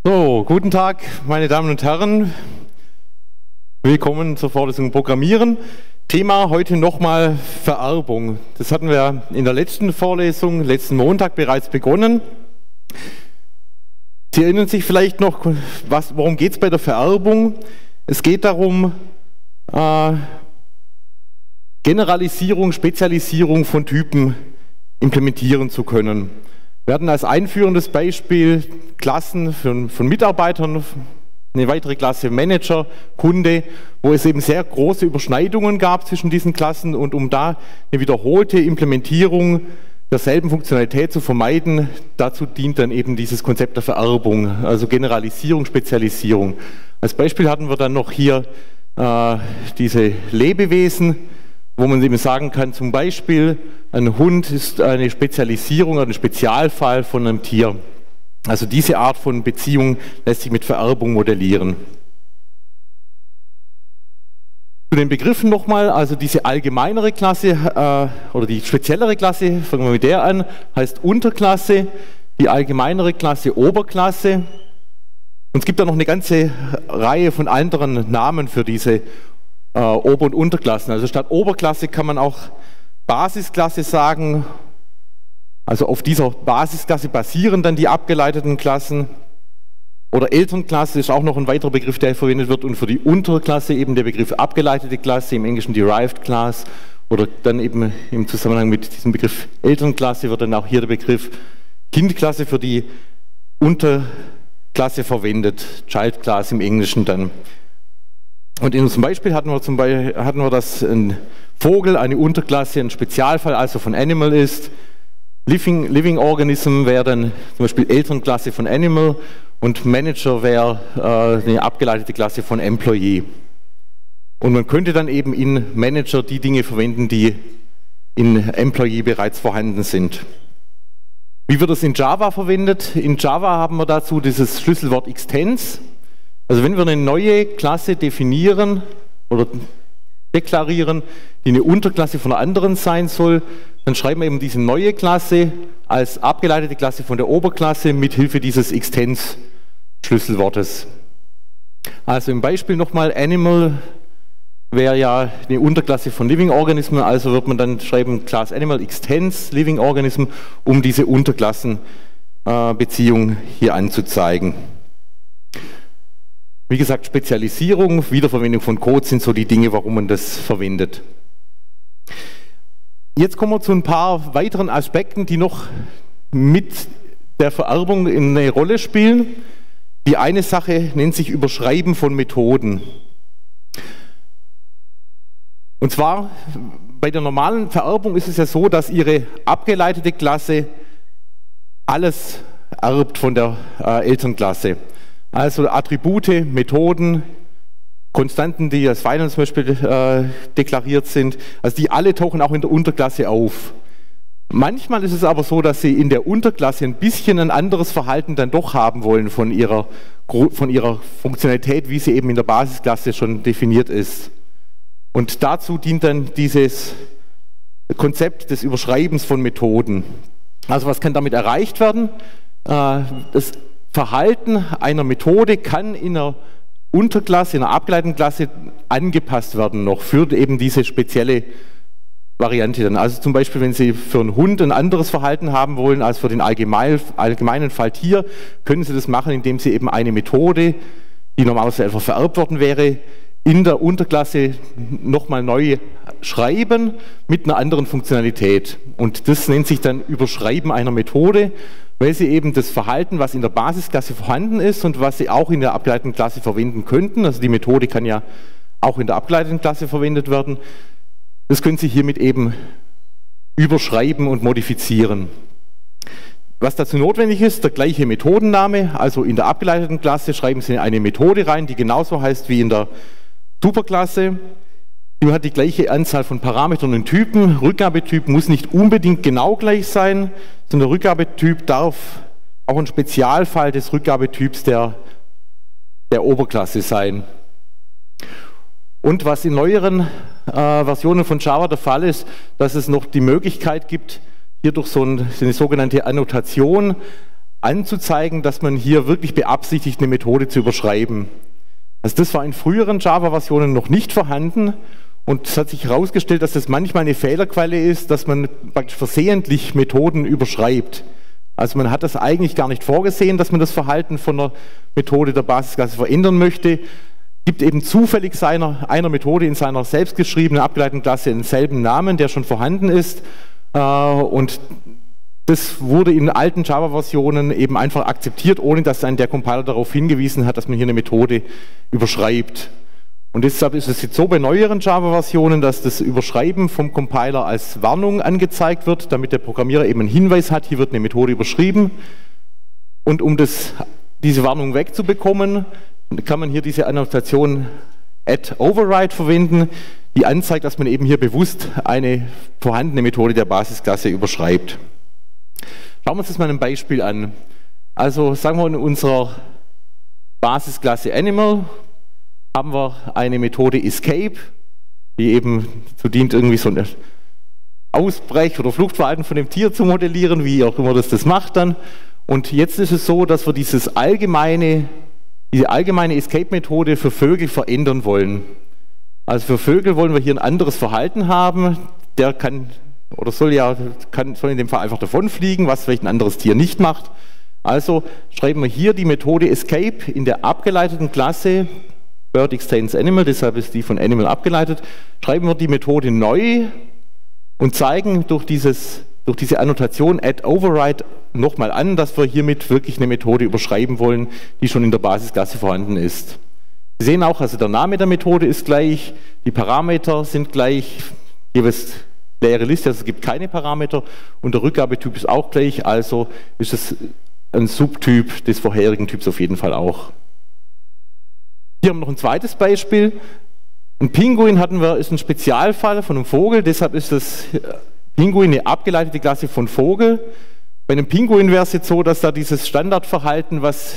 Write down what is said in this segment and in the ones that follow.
So, guten Tag, meine Damen und Herren. Willkommen zur Vorlesung Programmieren. Thema heute nochmal Vererbung. Das hatten wir in der letzten Vorlesung, letzten Montag bereits begonnen. Sie erinnern sich vielleicht noch, worum geht es bei der Vererbung? Es geht darum, Generalisierung, Spezialisierung von Typen implementieren zu können. Wir hatten als einführendes Beispiel Klassen von Mitarbeitern, eine weitere Klasse Manager, Kunde, wo es eben sehr große Überschneidungen gab zwischen diesen Klassen, und um da eine wiederholte Implementierung derselben Funktionalität zu vermeiden, dazu dient dann eben dieses Konzept der Vererbung, also Generalisierung, Spezialisierung. Als Beispiel hatten wir dann noch hier diese Lebewesen, wo man eben sagen kann, zum Beispiel, ein Hund ist eine Spezialisierung oder ein Spezialfall von einem Tier. Also diese Art von Beziehung lässt sich mit Vererbung modellieren. Zu den Begriffen nochmal, also diese allgemeinere Klasse oder die speziellere Klasse, fangen wir mit der an, heißt Unterklasse, die allgemeinere Klasse Oberklasse. Und es gibt da noch eine ganze Reihe von anderen Namen für diese Ober- und Unterklassen. Also statt Oberklasse kann man auch Basisklasse sagen. Also auf dieser Basisklasse basieren dann die abgeleiteten Klassen. Oder Elternklasse ist auch noch ein weiterer Begriff, der verwendet wird. Und für die Unterklasse eben der Begriff abgeleitete Klasse, im Englischen Derived Class. Oder dann eben im Zusammenhang mit diesem Begriff Elternklasse wird dann auch hier der Begriff Kindklasse für die Unterklasse verwendet. Child Class im Englischen dann. Und in unserem Beispiel hatten wir, dass ein Vogel eine Unterklasse, ein Spezialfall also von Animal ist. Living Organism wäre dann zum Beispiel Elternklasse von Animal und Manager wäre eine abgeleitete Klasse von Employee. Und man könnte dann eben in Manager die Dinge verwenden, die in Employee bereits vorhanden sind. Wie wird das in Java verwendet? In Java haben wir dazu dieses Schlüsselwort Extends. Also wenn wir eine neue Klasse definieren oder deklarieren, die eine Unterklasse von einer anderen sein soll, dann schreiben wir eben diese neue Klasse als abgeleitete Klasse von der Oberklasse mit Hilfe dieses Extends-Schlüsselwortes. Also im Beispiel nochmal, Animal wäre ja eine Unterklasse von Living Organism, also wird man dann schreiben Class Animal Extends Living Organism, um diese Unterklassenbeziehung hier anzuzeigen. Wie gesagt, Spezialisierung, Wiederverwendung von Code sind so die Dinge, warum man das verwendet. Jetzt kommen wir zu ein paar weiteren Aspekten, die noch mit der Vererbung eine Rolle spielen. Die eine Sache nennt sich Überschreiben von Methoden. Und zwar bei der normalen Vererbung ist es ja so, dass Ihre abgeleitete Klasse alles erbt von der Elternklasse. Also Attribute, Methoden, Konstanten, die als Final zum Beispiel deklariert sind, also die alle tauchen auch in der Unterklasse auf. Manchmal ist es aber so, dass Sie in der Unterklasse ein bisschen ein anderes Verhalten dann doch haben wollen von ihrer Funktionalität, wie sie eben in der Basisklasse schon definiert ist. Und dazu dient dann dieses Konzept des Überschreibens von Methoden. Also was kann damit erreicht werden? Das Verhalten einer Methode kann in einer Unterklasse, in einer abgeleiteten Klasse angepasst werden noch für eben diese spezielle Variante dann. Also zum Beispiel, wenn Sie für einen Hund ein anderes Verhalten haben wollen als für den allgemeinen Fall Tier, können Sie das machen, indem Sie eben eine Methode, die normalerweise einfach vererbt worden wäre, in der Unterklasse nochmal neu schreiben mit einer anderen Funktionalität. Und das nennt sich dann Überschreiben einer Methode, weil Sie eben das Verhalten, was in der Basisklasse vorhanden ist und was Sie auch in der abgeleiteten Klasse verwenden könnten, also die Methode kann ja auch in der abgeleiteten Klasse verwendet werden, das können Sie hiermit eben überschreiben und modifizieren. Was dazu notwendig ist, der gleiche Methodenname, also in der abgeleiteten Klasse schreiben Sie eine Methode rein, die genauso heißt wie in der Superklasse. Die hat die gleiche Anzahl von Parametern und Typen. Rückgabetyp muss nicht unbedingt genau gleich sein, sondern der Rückgabetyp darf auch ein Spezialfall des Rückgabetyps der Oberklasse sein. Und was in neueren Versionen von Java der Fall ist, dass es noch die Möglichkeit gibt, hier durch so eine sogenannte Annotation anzuzeigen, dass man hier wirklich beabsichtigt, eine Methode zu überschreiben. Also das war in früheren Java-Versionen noch nicht vorhanden und es hat sich herausgestellt, dass das manchmal eine Fehlerquelle ist, dass man praktisch versehentlich Methoden überschreibt. Also man hat das eigentlich gar nicht vorgesehen, dass man das Verhalten von der Methode der Basisklasse verändern möchte, gibt eben zufällig einer Methode in seiner selbstgeschriebenen abgeleiteten Klasse denselben Namen, der schon vorhanden ist, und das wurde in alten Java-Versionen eben einfach akzeptiert, ohne dass dann der Compiler darauf hingewiesen hat, dass man hier eine Methode überschreibt. Und deshalb ist es jetzt so bei neueren Java-Versionen, dass das Überschreiben vom Compiler als Warnung angezeigt wird, damit der Programmierer eben einen Hinweis hat, hier wird eine Methode überschrieben. Und um diese Warnung wegzubekommen, kann man hier diese Annotation @override verwenden, die anzeigt, dass man eben hier bewusst eine vorhandene Methode der Basisklasse überschreibt. Schauen wir uns das mal ein Beispiel an. Also sagen wir, in unserer Basisklasse Animal haben wir eine Methode Escape, die eben dazu dient, irgendwie so ein Ausbrech- oder Fluchtverhalten von dem Tier zu modellieren, wie auch immer das macht dann. Und jetzt ist es so, dass wir diese allgemeine Escape-Methode für Vögel verändern wollen. Also für Vögel wollen wir hier ein anderes Verhalten haben. Der kann oder soll in dem Fall einfach davonfliegen, was vielleicht ein anderes Tier nicht macht. Also schreiben wir hier die Methode Escape in der abgeleiteten Klasse Bird extends Animal, deshalb ist die von Animal abgeleitet. Schreiben wir die Methode neu und zeigen durch diese Annotation @override nochmal an, dass wir hiermit wirklich eine Methode überschreiben wollen, die schon in der Basisklasse vorhanden ist. Sie sehen auch, also der Name der Methode ist gleich, die Parameter sind gleich, jeweils leere Liste, also es gibt keine Parameter und der Rückgabetyp ist auch gleich, also ist es ein Subtyp des vorherigen Typs auf jeden Fall auch. Hier haben wir noch ein zweites Beispiel. Ein Pinguin ist ein Spezialfall von einem Vogel, deshalb ist das Pinguin eine abgeleitete Klasse von Vogel. Bei einem Pinguin wäre es jetzt so, dass da dieses Standardverhalten, was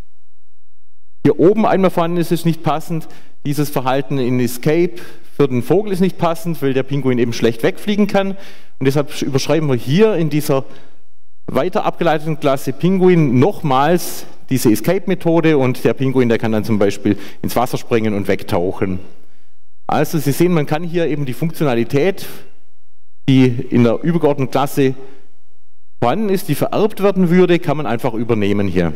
hier oben einmal vorhanden ist, ist nicht passend. Dieses Verhalten in Escape für den Vogel ist nicht passend, weil der Pinguin eben schlecht wegfliegen kann. Und deshalb überschreiben wir hier in dieser weiter abgeleiteten Klasse Pinguin nochmals diese Escape-Methode und der Pinguin, der kann dann zum Beispiel ins Wasser springen und wegtauchen. Also Sie sehen, man kann hier eben die Funktionalität, die in der übergeordneten Klasse vorhanden ist, die vererbt werden würde, kann man einfach übernehmen hier.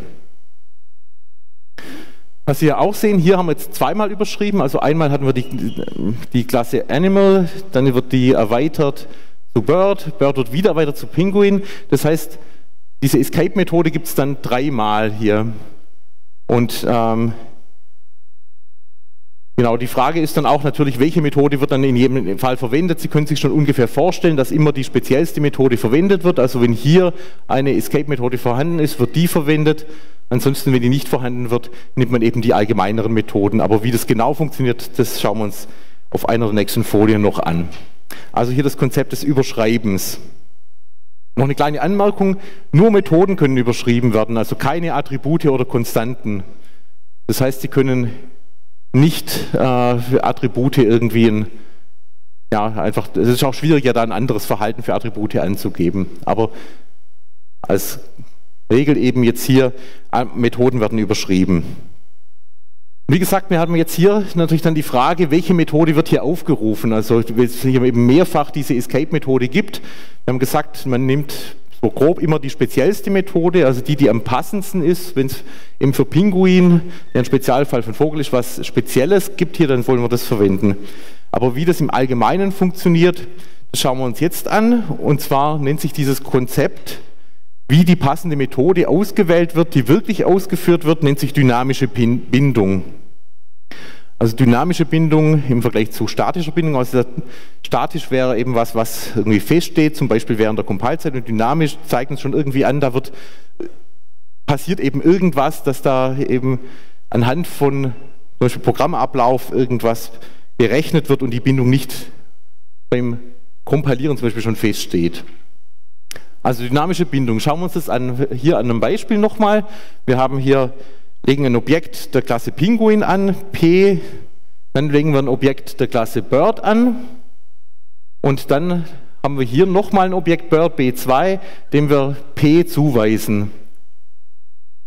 Was Sie hier auch sehen, hier haben wir jetzt zweimal überschrieben, also einmal hatten wir die Klasse Animal, dann wird die erweitert zu Bird, Bird wird wieder erweitert zu Pinguin, das heißt, diese Escape-Methode gibt es dann dreimal hier. Und genau, die Frage ist dann auch natürlich, welche Methode wird dann in jedem Fall verwendet. Sie können sich schon ungefähr vorstellen, dass immer die speziellste Methode verwendet wird. Also wenn hier eine Escape-Methode vorhanden ist, wird die verwendet. Ansonsten, wenn die nicht vorhanden wird, nimmt man eben die allgemeineren Methoden. Aber wie das genau funktioniert, das schauen wir uns auf einer der nächsten Folien noch an. Also hier das Konzept des Überschreibens. Noch eine kleine Anmerkung, nur Methoden können überschrieben werden, also keine Attribute oder Konstanten. Das heißt, Sie können nicht für Attribute irgendwie es ist auch schwieriger, da ein anderes Verhalten für Attribute anzugeben. Aber als Regel eben jetzt hier, Methoden werden überschrieben. Wie gesagt, wir haben jetzt hier natürlich dann die Frage, welche Methode wird hier aufgerufen? Also wenn es hier eben mehrfach diese Escape-Methode gibt, wir haben gesagt, man nimmt so grob immer die speziellste Methode, also die am passendsten ist. Wenn es eben für Pinguin, der ein Spezialfall von Vogel ist, was Spezielles gibt hier, dann wollen wir das verwenden. Aber wie das im Allgemeinen funktioniert, das schauen wir uns jetzt an. Und zwar nennt sich dieses Konzept, wie die passende Methode ausgewählt wird, die wirklich ausgeführt wird, nennt sich dynamische Bindung. Also dynamische Bindung im Vergleich zu statischer Bindung, also statisch wäre eben was irgendwie feststeht, zum Beispiel während der Compile-Zeit, und dynamisch zeigt uns schon irgendwie an, passiert eben irgendwas, dass da eben anhand von zum Beispiel Programmablauf irgendwas berechnet wird und die Bindung nicht beim Kompilieren zum Beispiel schon feststeht. Also dynamische Bindung, schauen wir uns das hier an einem Beispiel nochmal. Wir haben hier legen ein Objekt der Klasse Pinguin an, P, dann legen wir ein Objekt der Klasse Bird an und dann haben wir hier nochmal ein Objekt Bird, B2, dem wir P zuweisen.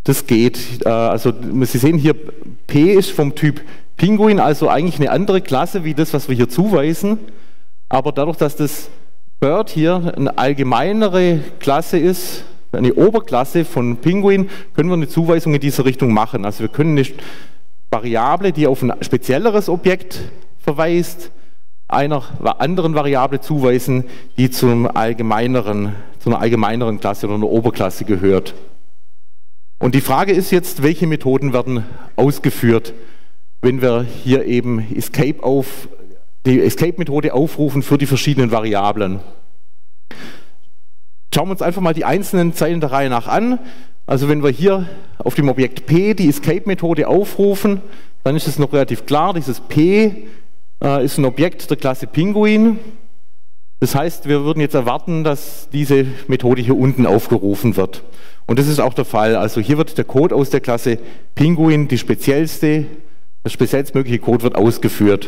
Das geht. Also Sie sehen hier, P ist vom Typ Pinguin, also eigentlich eine andere Klasse wie das, was wir hier zuweisen. Aber dadurch, dass das Bird hier eine allgemeinere Klasse ist, eine Oberklasse von Pinguin, können wir eine Zuweisung in diese Richtung machen. Also wir können eine Variable, die auf ein spezielleres Objekt verweist, einer anderen Variable zuweisen, die zu einer allgemeineren Klasse oder einer Oberklasse gehört. Und die Frage ist jetzt, welche Methoden werden ausgeführt, wenn wir hier eben die Escape-Methode aufrufen für die verschiedenen Variablen. Schauen wir uns einfach mal die einzelnen Zeilen der Reihe nach an. Also wenn wir hier auf dem Objekt P die Escape-Methode aufrufen, dann ist es noch relativ klar, dieses P ist ein Objekt der Klasse Pinguin. Das heißt, wir würden jetzt erwarten, dass diese Methode hier unten aufgerufen wird. Und das ist auch der Fall. Also hier wird der Code aus der Klasse Pinguin, der speziellstmögliche Code wird ausgeführt.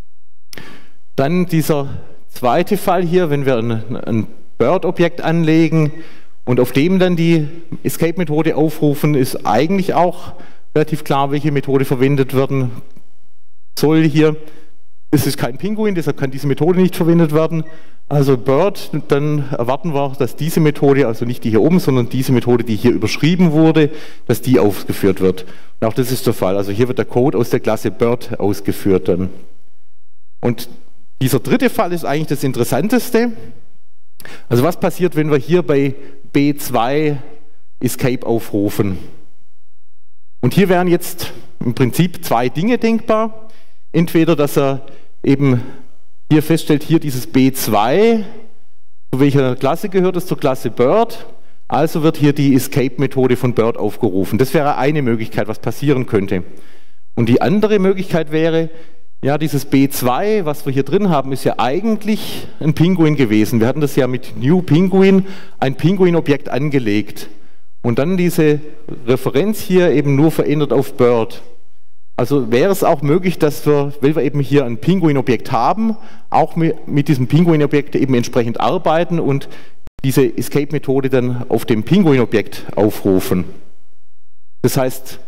Dann dieser zweite Fall hier, wenn wir ein Bird-Objekt anlegen und auf dem dann die Escape-Methode aufrufen, ist eigentlich auch relativ klar, welche Methode verwendet werden soll hier. Es ist kein Pinguin, deshalb kann diese Methode nicht verwendet werden. Also Bird, dann erwarten wir, dass diese Methode, also nicht die hier oben, sondern diese Methode, die hier überschrieben wurde, dass die ausgeführt wird. Und auch das ist der Fall. Also hier wird der Code aus der Klasse Bird ausgeführt dann. Und dieser dritte Fall ist eigentlich das Interessanteste. Also was passiert, wenn wir hier bei B2 Escape aufrufen? Und hier wären jetzt im Prinzip zwei Dinge denkbar. Entweder, dass er eben hier feststellt, hier dieses B2, zu welcher Klasse gehört es? Zur Klasse Bird. Also wird hier die Escape-Methode von Bird aufgerufen. Das wäre eine Möglichkeit, was passieren könnte. Und die andere Möglichkeit wäre, ja, dieses B2, was wir hier drin haben, ist ja eigentlich ein Pinguin gewesen. Wir hatten das ja mit New Pinguin, ein Pinguin-Objekt angelegt. Und dann diese Referenz hier eben nur verändert auf Bird. Also wäre es auch möglich, dass wir, weil wir eben hier ein Pinguin-Objekt haben, auch mit diesem Pinguin-Objekt eben entsprechend arbeiten und diese Escape-Methode dann auf dem Pinguin-Objekt aufrufen. Das heißt,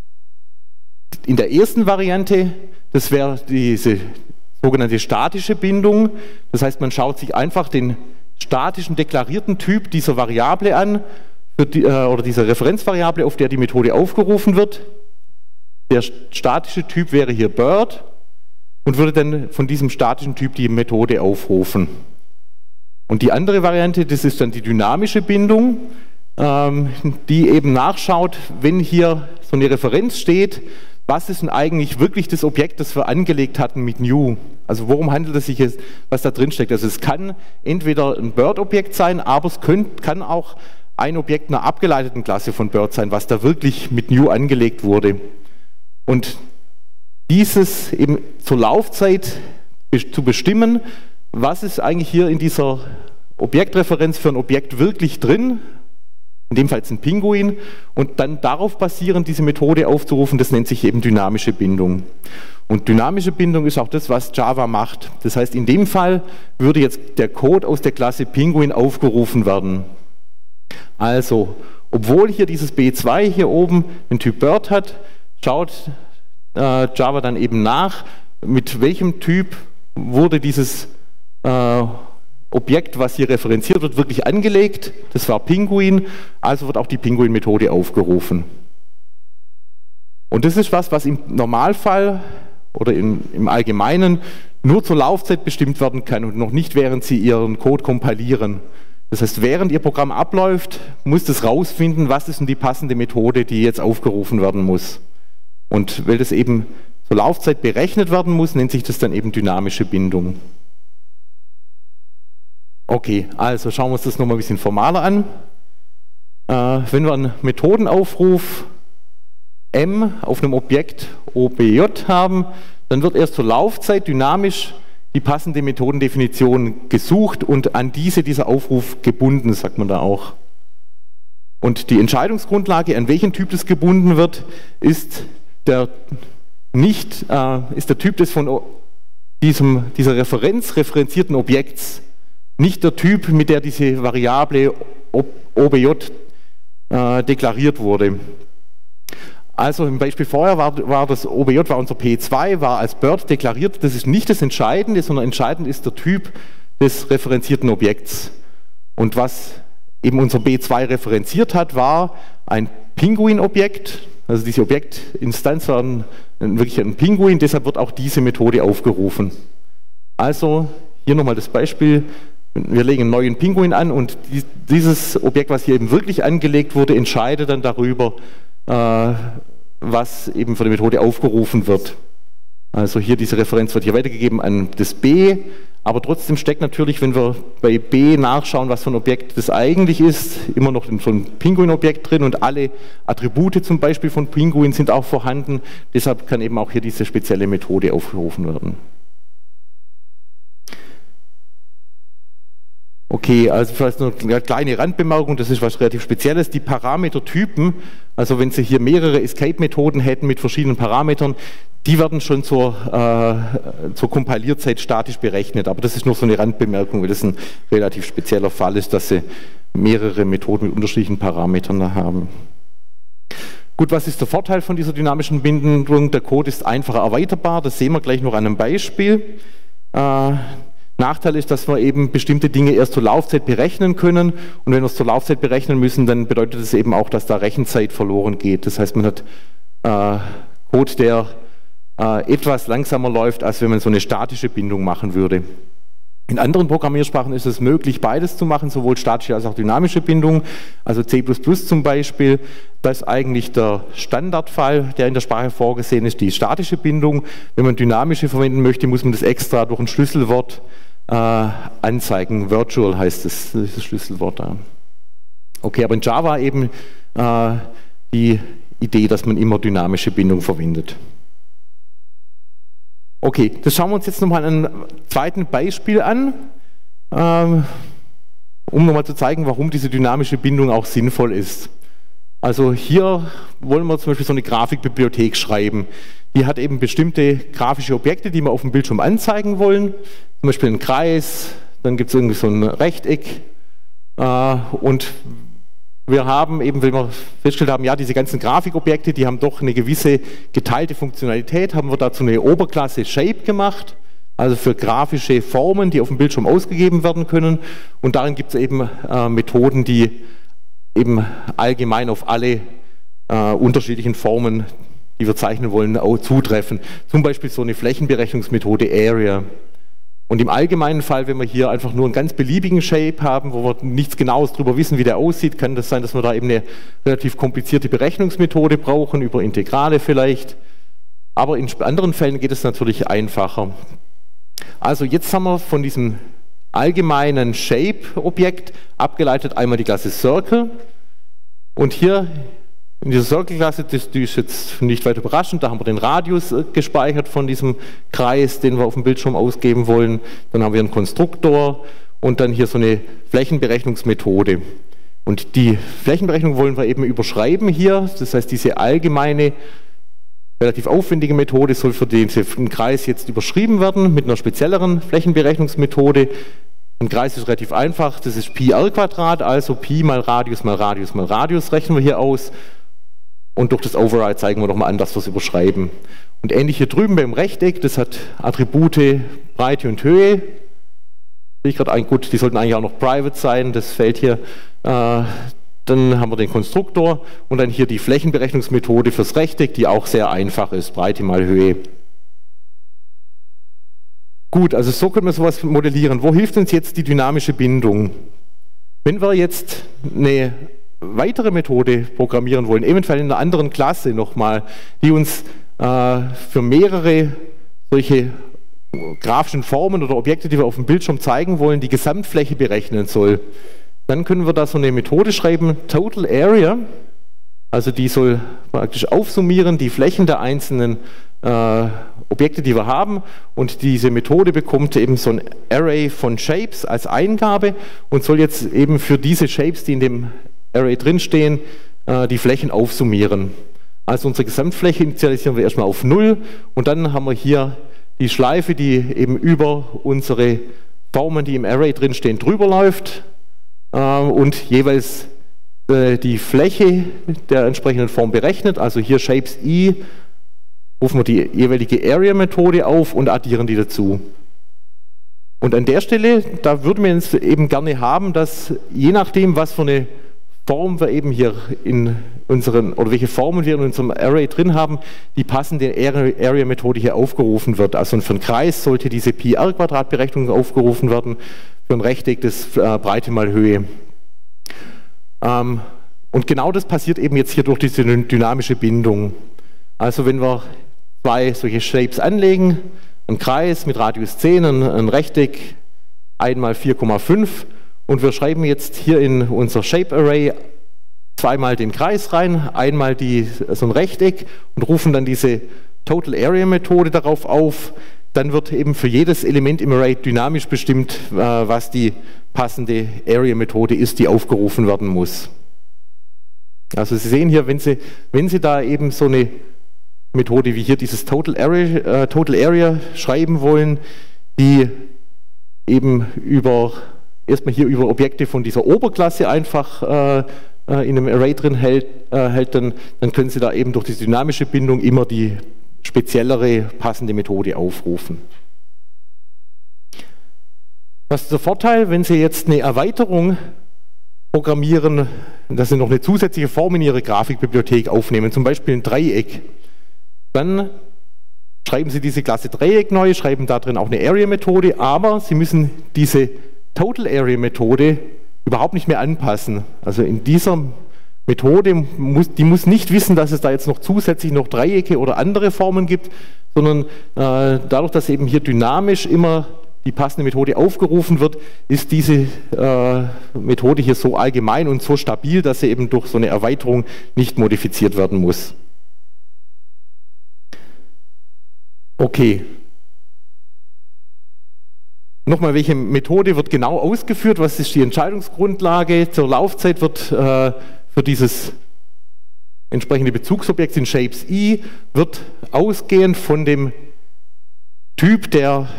in der ersten Variante, das wäre diese sogenannte statische Bindung. Das heißt, man schaut sich einfach den statischen deklarierten Typ dieser Variable an, oder dieser Referenzvariable, auf der die Methode aufgerufen wird. Der statische Typ wäre hier Bird und würde dann von diesem statischen Typ die Methode aufrufen. Und die andere Variante, das ist dann die dynamische Bindung, die eben nachschaut, wenn hier so eine Referenz steht, was ist denn eigentlich wirklich das Objekt, das wir angelegt hatten mit New? Also worum handelt es sich jetzt, was da drin steckt? Also es kann entweder ein Bird-Objekt sein, aber es kann auch ein Objekt einer abgeleiteten Klasse von Bird sein, was da wirklich mit New angelegt wurde. Und dieses eben zur Laufzeit zu bestimmen, was ist eigentlich hier in dieser Objektreferenz für ein Objekt wirklich drin, in dem Fall ein Pinguin, und dann darauf basierend diese Methode aufzurufen, das nennt sich eben dynamische Bindung. Und dynamische Bindung ist auch das, was Java macht. Das heißt, in dem Fall würde jetzt der Code aus der Klasse Pinguin aufgerufen werden. Also, obwohl hier dieses B2 hier oben den Typ Bird hat, schaut Java dann eben nach, mit welchem Typ wurde dieses Objekt, was hier referenziert wird, wirklich angelegt. Das war Pinguin, also wird auch die Pinguin-Methode aufgerufen. Und das ist was im Normalfall oder im Allgemeinen nur zur Laufzeit bestimmt werden kann und noch nicht, während Sie Ihren Code kompilieren. Das heißt, während Ihr Programm abläuft, muss es rausfinden, was ist denn die passende Methode, die jetzt aufgerufen werden muss. Und weil das eben zur Laufzeit berechnet werden muss, nennt sich das dann eben dynamische Bindung. Okay, also schauen wir uns das nochmal ein bisschen formaler an. Wenn wir einen Methodenaufruf M auf einem Objekt OBJ haben, dann wird erst zur Laufzeit dynamisch die passende Methodendefinition gesucht und an dieser Aufruf gebunden, sagt man da auch. Und die Entscheidungsgrundlage, an welchen Typ das gebunden wird, ist der Typ des von dieser referenzierten Objekts, nicht der Typ, mit der diese Variable OBJ deklariert wurde. Also im Beispiel vorher war das OBJ, war unser P2, war als Bird deklariert. Das ist nicht das Entscheidende, sondern entscheidend ist der Typ des referenzierten Objekts. Und was eben unser B2 referenziert hat, war ein Pinguin-Objekt. Also diese Objektinstanz war wirklich ein Pinguin, deshalb wird auch diese Methode aufgerufen. Also hier nochmal das Beispiel. Wir legen einen neuen Pinguin an und dieses Objekt, was hier eben wirklich angelegt wurde, entscheidet dann darüber, was eben für die Methode aufgerufen wird. Also hier diese Referenz wird hier weitergegeben an das B, aber trotzdem steckt natürlich, wenn wir bei B nachschauen, was für ein Objekt das eigentlich ist, immer noch so ein Pinguin-Objekt drin und alle Attribute zum Beispiel von Pinguin sind auch vorhanden. Deshalb kann eben auch hier diese spezielle Methode aufgerufen werden. Okay, also vielleicht noch eine kleine Randbemerkung, das ist was relativ Spezielles. Die Parametertypen, also wenn Sie hier mehrere Escape-Methoden hätten mit verschiedenen Parametern, die werden schon zur Kompilierzeit statisch berechnet. Aber das ist nur so eine Randbemerkung, weil das ein relativ spezieller Fall ist, dass Sie mehrere Methoden mit unterschiedlichen Parametern da haben. Gut, was ist der Vorteil von dieser dynamischen Bindung? Der Code ist einfacher erweiterbar, das sehen wir gleich noch an einem Beispiel. Nachteil ist, dass wir eben bestimmte Dinge erst zur Laufzeit berechnen können und wenn wir es zur Laufzeit berechnen müssen, dann bedeutet das eben auch, dass da Rechenzeit verloren geht. Das heißt, man hat Code, der etwas langsamer läuft, als wenn man so eine statische Bindung machen würde. In anderen Programmiersprachen ist es möglich, beides zu machen, sowohl statische als auch dynamische Bindung. Also C++ zum Beispiel, das ist eigentlich der Standardfall, der in der Sprache vorgesehen ist, die statische Bindung. Wenn man dynamische verwenden möchte, muss man das extra durch ein Schlüsselwort anzeigen. Virtual heißt das Schlüsselwort da. Okay, aber in Java eben die Idee, dass man immer dynamische Bindung verwendet. Okay, das schauen wir uns jetzt nochmal an einem zweiten Beispiel an, um nochmal zu zeigen, warum diese dynamische Bindung auch sinnvoll ist. Also hier wollen wir zum Beispiel so eine Grafikbibliothek schreiben. Die hat eben bestimmte grafische Objekte, die wir auf dem Bildschirm anzeigen wollen. Zum Beispiel einen Kreis, dann gibt es irgendwie so ein Rechteck und wir haben eben, wenn wir festgestellt haben, ja, diese ganzen Grafikobjekte, die haben doch eine gewisse geteilte Funktionalität, haben wir dazu eine Oberklasse Shape gemacht, also für grafische Formen, die auf dem Bildschirm ausgegeben werden können. Und darin gibt es eben Methoden, die eben allgemein auf alle unterschiedlichen Formen, die wir zeichnen wollen, auch zutreffen. Zum Beispiel so eine Flächenberechnungsmethode Area. Und im allgemeinen Fall, wenn wir hier einfach nur einen ganz beliebigen Shape haben, wo wir nichts Genaues darüber wissen, wie der aussieht, kann das sein, dass wir da eben eine relativ komplizierte Berechnungsmethode brauchen, über Integrale vielleicht. Aber in anderen Fällen geht es natürlich einfacher. Also jetzt haben wir von diesem allgemeinen Shape-Objekt abgeleitet einmal die Klasse Circle. Und hier in dieser Circle-Klasse, die ist jetzt nicht weiter überraschend, da haben wir den Radius gespeichert von diesem Kreis, den wir auf dem Bildschirm ausgeben wollen. Dann haben wir einen Konstruktor und dann hier so eine Flächenberechnungsmethode. Und die Flächenberechnung wollen wir eben überschreiben hier. Das heißt, diese allgemeine, relativ aufwendige Methode soll für den Kreis jetzt überschrieben werden mit einer spezielleren Flächenberechnungsmethode. Ein Kreis ist relativ einfach, das ist Pi_r², also Pi mal Radius mal Radius mal Radius rechnen wir hier aus. Und durch das Override zeigen wir nochmal an, dass wir es überschreiben. Und ähnlich hier drüben beim Rechteck, das hat Attribute Breite und Höhe. Sehe ich gerade ein, gut, die sollten eigentlich auch noch private sein, das fällt hier. Dann haben wir den Konstruktor und dann hier die Flächenberechnungsmethode fürs Rechteck, die auch sehr einfach ist, Breite mal Höhe. Gut, also so können wir sowas modellieren. Wo hilft uns jetzt die dynamische Bindung? Wenn wir jetzt eine weitere Methode programmieren wollen, eventuell in einer anderen Klasse nochmal, die uns für mehrere solche grafischen Formen oder Objekte, die wir auf dem Bildschirm zeigen wollen, die Gesamtfläche berechnen soll, dann können wir da so eine Methode schreiben, Total Area, also die soll praktisch aufsummieren die Flächen der einzelnen Objekte, die wir haben, und diese Methode bekommt eben so ein Array von Shapes als Eingabe und soll jetzt eben für diese Shapes, die in dem Array drinstehen, die Flächen aufsummieren. Also unsere Gesamtfläche initialisieren wir erstmal auf 0 und dann haben wir hier die Schleife, die eben über unsere Formen, die im Array drinstehen, drüber läuft und jeweils die Fläche der entsprechenden Form berechnet, also hier Shapes I, rufen wir die jeweilige Area-Methode auf und addieren die dazu. Und an der Stelle, da würden wir jetzt eben gerne haben, dass je nachdem, was für eine Form wir eben hier in unseren, oder welche Formen wir in unserem Array drin haben, die passende Area-Methode hier aufgerufen wird. Also für einen Kreis sollte diese Pi-r-Quadrat-Berechnung aufgerufen werden, für ein Rechteck das Breite mal Höhe. Und genau das passiert eben jetzt hier durch diese dynamische Bindung. Also wenn wir zwei solche Shapes anlegen, ein Kreis mit Radius 10, ein Rechteck, einmal 4,5 und wir schreiben jetzt hier in unser Shape Array zweimal den Kreis rein, einmal so ein Rechteck und rufen dann diese Total Area Methode darauf auf, dann wird eben für jedes Element im Array dynamisch bestimmt, was die passende Area Methode ist, die aufgerufen werden muss. Also Sie sehen hier, wenn Sie da eben so eine Methode wie hier dieses Total Area schreiben wollen, die eben erstmal hier über Objekte von dieser Oberklasse einfach in einem Array drin hält, dann können Sie da eben durch die dynamische Bindung immer die speziellere passende Methode aufrufen. Was ist der Vorteil, wenn Sie jetzt eine Erweiterung programmieren, dass Sie noch eine zusätzliche Form in Ihre Grafikbibliothek aufnehmen, zum Beispiel ein Dreieck. Dann schreiben Sie diese Klasse Dreieck neu, schreiben da drin auch eine Area-Methode, aber Sie müssen diese Total Area-Methode überhaupt nicht mehr anpassen. Also in dieser Methode die muss nicht wissen, dass es da jetzt noch zusätzlich noch Dreiecke oder andere Formen gibt, sondern dadurch, dass eben hier dynamisch immer die passende Methode aufgerufen wird, ist diese Methode hier so allgemein und so stabil, dass sie eben durch so eine Erweiterung nicht modifiziert werden muss. Okay. Nochmal, welche Methode wird genau ausgeführt? Was ist die Entscheidungsgrundlage? Zur Laufzeit wird für dieses entsprechende Bezugsobjekt in Shapes I wird ausgehend von dem Typ,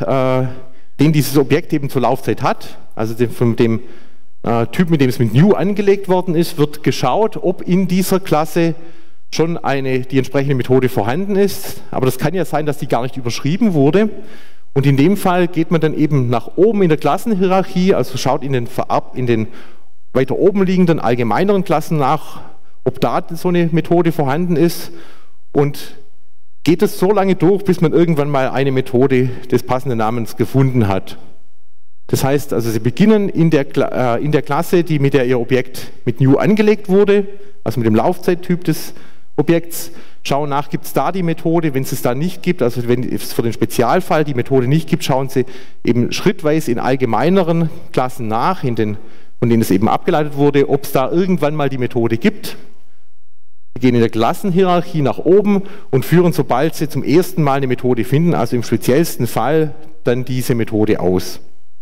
den dieses Objekt eben zur Laufzeit hat, also von dem Typ, mit dem es mit New angelegt worden ist, wird geschaut, ob in dieser Klasse schon die entsprechende Methode vorhanden ist. Aber das kann ja sein, dass die gar nicht überschrieben wurde. Und in dem Fall geht man dann eben nach oben in der Klassenhierarchie, also schaut in den weiter oben liegenden allgemeineren Klassen nach, ob da so eine Methode vorhanden ist und geht es so lange durch, bis man irgendwann mal eine Methode des passenden Namens gefunden hat. Das heißt, also Sie beginnen in der Klasse, mit der Ihr Objekt mit New angelegt wurde, also mit dem Laufzeittyp des Objekts, schauen nach, gibt es da die Methode, wenn es da nicht gibt, also wenn es für den Spezialfall die Methode nicht gibt, schauen Sie eben schrittweise in allgemeineren Klassen nach, von denen es eben abgeleitet wurde, ob es da irgendwann mal die Methode gibt. Sie gehen in der Klassenhierarchie nach oben und führen, sobald Sie zum ersten Mal eine Methode finden, also im speziellsten Fall, dann diese Methode aus.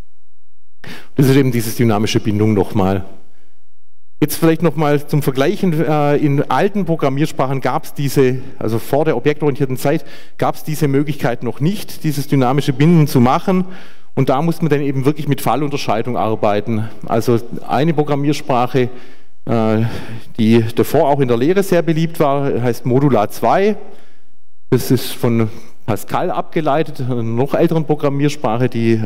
Das ist eben diese dynamische Bindung nochmal. Jetzt vielleicht nochmal zum Vergleichen, in alten Programmiersprachen gab es also vor der objektorientierten Zeit, gab es diese Möglichkeit noch nicht, dieses dynamische Binden zu machen. Und da muss man dann eben wirklich mit Fallunterscheidung arbeiten. Also eine Programmiersprache, die davor auch in der Lehre sehr beliebt war, heißt Modular 2. Das ist von Pascal abgeleitet, einer noch älteren Programmiersprache, die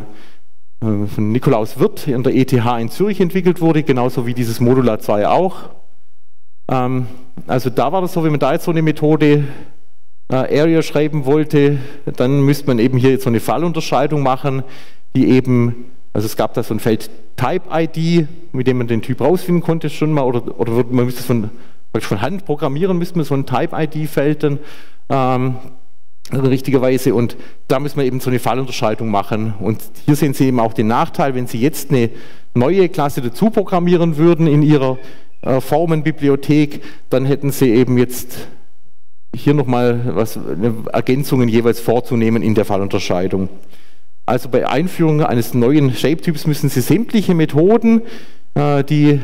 von Nikolaus Wirth an der ETH in Zürich entwickelt wurde, genauso wie dieses Modular 2 auch. Also da war das so, wenn man da jetzt so eine Methode Area schreiben wollte, dann müsste man eben hier jetzt so eine Fallunterscheidung machen, die eben, also es gab da so ein Feld Type-ID, mit dem man den Typ rausfinden konnte schon mal, oder man müsste es von Hand programmieren, müsste man so ein Type-ID-Feld dann richtigerweise, und da müssen wir eben so eine Fallunterscheidung machen. Und hier sehen Sie eben auch den Nachteil, wenn Sie jetzt eine neue Klasse dazu programmieren würden in Ihrer Formenbibliothek, dann hätten Sie eben jetzt hier nochmal Ergänzungen jeweils vorzunehmen in der Fallunterscheidung. Also bei Einführung eines neuen Shape-Typs müssen Sie sämtliche Methoden, die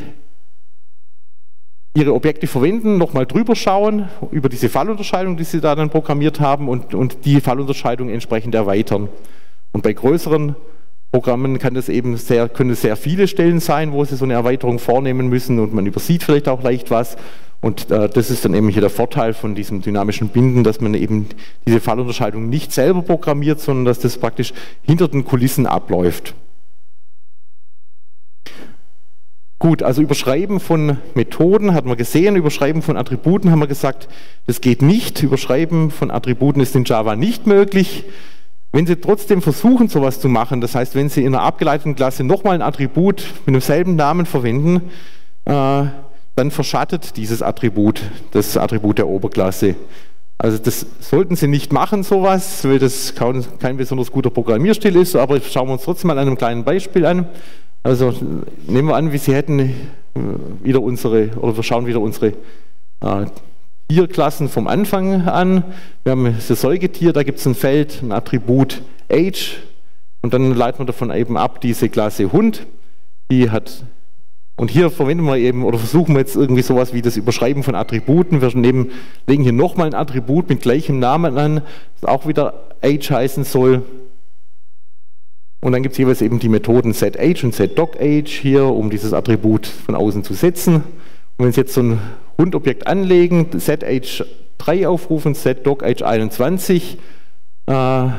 Ihre Objekte verwenden, nochmal drüber schauen, über diese Fallunterscheidung, die Sie da dann programmiert haben, und die Fallunterscheidung entsprechend erweitern. Und bei größeren Programmen können sehr viele Stellen sein, wo Sie so eine Erweiterung vornehmen müssen und man übersieht vielleicht auch leicht was. Und das ist dann eben hier der Vorteil von diesem dynamischen Binden, dass man eben diese Fallunterscheidung nicht selber programmiert, sondern dass das praktisch hinter den Kulissen abläuft. Gut, also Überschreiben von Methoden hat man gesehen, Überschreiben von Attributen haben wir gesagt, das geht nicht. Überschreiben von Attributen ist in Java nicht möglich. Wenn Sie trotzdem versuchen, sowas zu machen, das heißt, wenn Sie in einer abgeleiteten Klasse nochmal ein Attribut mit demselben Namen verwenden, dann verschattet dieses Attribut das Attribut der Oberklasse. Also das sollten Sie nicht machen, sowas, weil das kein besonders guter Programmierstil ist, aber schauen wir uns trotzdem mal an einem kleinen Beispiel an. Also nehmen wir an, wie Sie hätten wieder wir schauen wieder unsere Tierklassen vom Anfang an. Wir haben das Säugetier, da gibt es ein Feld, ein Attribut Age und dann leiten wir davon eben ab diese Klasse Hund, die hat. Und hier verwenden wir eben oder versuchen wir jetzt irgendwie sowas wie das Überschreiben von Attributen. Wir legen hier nochmal ein Attribut mit gleichem Namen an, das auch wieder Age heißen soll. Und dann gibt es jeweils eben die Methoden setAge und setDocAge hier, um dieses Attribut von außen zu setzen. Und wenn Sie jetzt so ein Hundobjekt anlegen, setAge 3 aufrufen, setDocAge 21, dann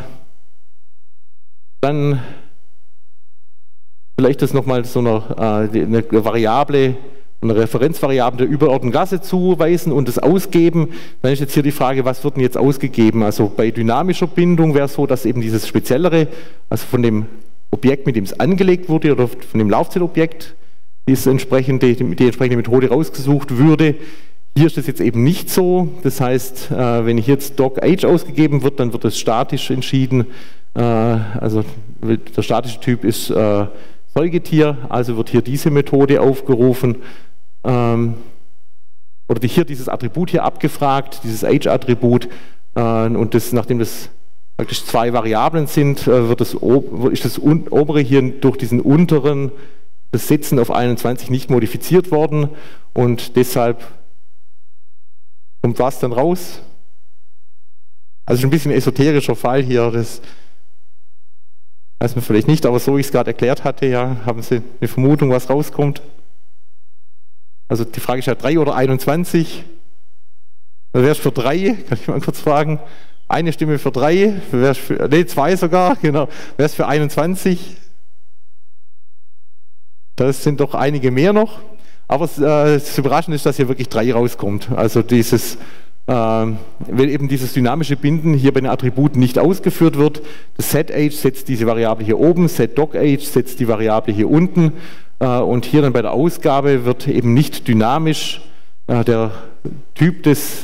vielleicht das nochmal so eine Variable, eine Referenzvariable der übergeordneten Klasse zuweisen und das ausgeben, dann ist jetzt hier die Frage, was wird denn jetzt ausgegeben? Also bei dynamischer Bindung wäre es so, dass eben dieses Speziellere, also von dem Objekt, mit dem es angelegt wurde, oder von dem Laufzeitobjekt, die entsprechende Methode rausgesucht würde. Hier ist das jetzt eben nicht so. Das heißt, wenn hier jetzt docAge ausgegeben wird, dann wird es statisch entschieden. Also der statische Typ ist Säugetier, also wird hier diese Methode aufgerufen. Oder hier dieses Attribut hier abgefragt, dieses Age-Attribut. Und nachdem das praktisch 2 Variablen sind, ist das obere hier durch diesen unteren, das Setzen auf 21 nicht modifiziert worden. Und deshalb kommt was dann raus? Also ein bisschen esoterischer Fall hier, das weiß man vielleicht nicht, aber so wie ich es gerade erklärt hatte, ja, haben Sie eine Vermutung, was rauskommt? Also die Frage ist ja 3 oder 21. Wer wäre es für 3? Kann ich mal kurz fragen. Eine Stimme für 3, nee, 2 sogar, genau. Wer ist für 21? Das sind doch einige mehr noch. Aber das Überraschende ist, dass hier wirklich 3 rauskommt. Also weil eben dieses dynamische Binden hier bei den Attributen nicht ausgeführt wird. Das setAge setzt diese Variable hier oben, setDocAge setzt die Variable hier unten und hier dann bei der Ausgabe wird eben nicht dynamisch der Typ des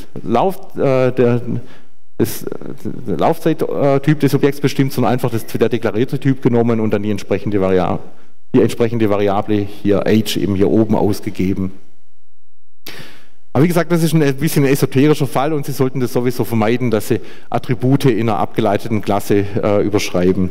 Laufzeittyp des Objekts bestimmt, sondern einfach der deklarierte Typ genommen und dann die entsprechende Variable hier Age eben hier oben ausgegeben. Aber wie gesagt, das ist ein bisschen ein esoterischer Fall und Sie sollten das sowieso vermeiden, dass Sie Attribute in einer abgeleiteten Klasse überschreiben.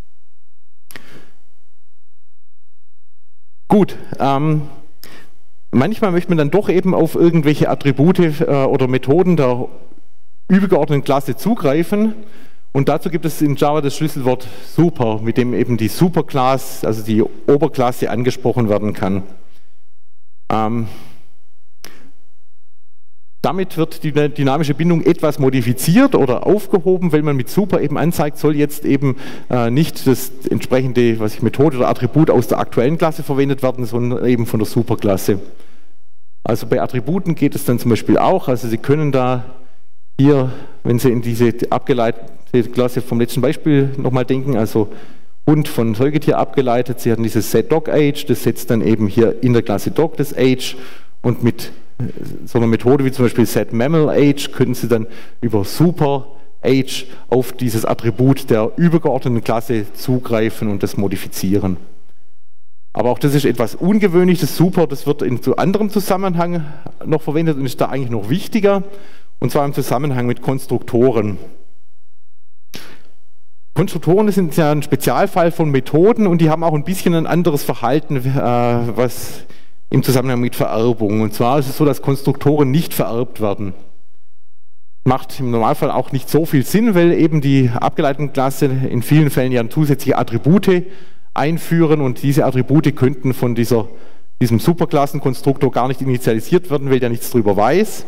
Gut, manchmal möchte man dann doch eben auf irgendwelche Attribute oder Methoden der übergeordneten Klasse zugreifen und dazu gibt es in Java das Schlüsselwort Super, mit dem eben die Superclass, also die Oberklasse angesprochen werden kann. Damit wird die dynamische Bindung etwas modifiziert oder aufgehoben, weil man mit Super eben anzeigt, soll jetzt eben nicht das entsprechende Methode oder Attribut aus der aktuellen Klasse verwendet werden, sondern eben von der Superklasse. Also bei Attributen geht es dann zum Beispiel auch, also Sie können da hier, wenn Sie in diese abgeleitete Klasse vom letzten Beispiel nochmal denken, also Hund von Säugetier abgeleitet, Sie hatten dieses setDocAge, das setzt dann eben hier in der Klasse Doc das Age und mit so einer Methode wie zum Beispiel setMammalAge können Sie dann über superAge auf dieses Attribut der übergeordneten Klasse zugreifen und das modifizieren. Aber auch das ist etwas ungewöhnlich, das Super, das wird in zu anderem Zusammenhang noch verwendet und ist da eigentlich noch wichtiger, und zwar im Zusammenhang mit Konstruktoren. Konstruktoren sind ja ein Spezialfall von Methoden und die haben auch ein bisschen ein anderes Verhalten, was im Zusammenhang mit Vererbung. Und zwar ist es so, dass Konstruktoren nicht vererbt werden. Macht im Normalfall auch nicht so viel Sinn, weil eben die abgeleiteten Klasse in vielen Fällen ja zusätzliche Attribute einführen und diese Attribute könnten von diesem Superklassenkonstruktor gar nicht initialisiert werden, weil der nichts darüber weiß.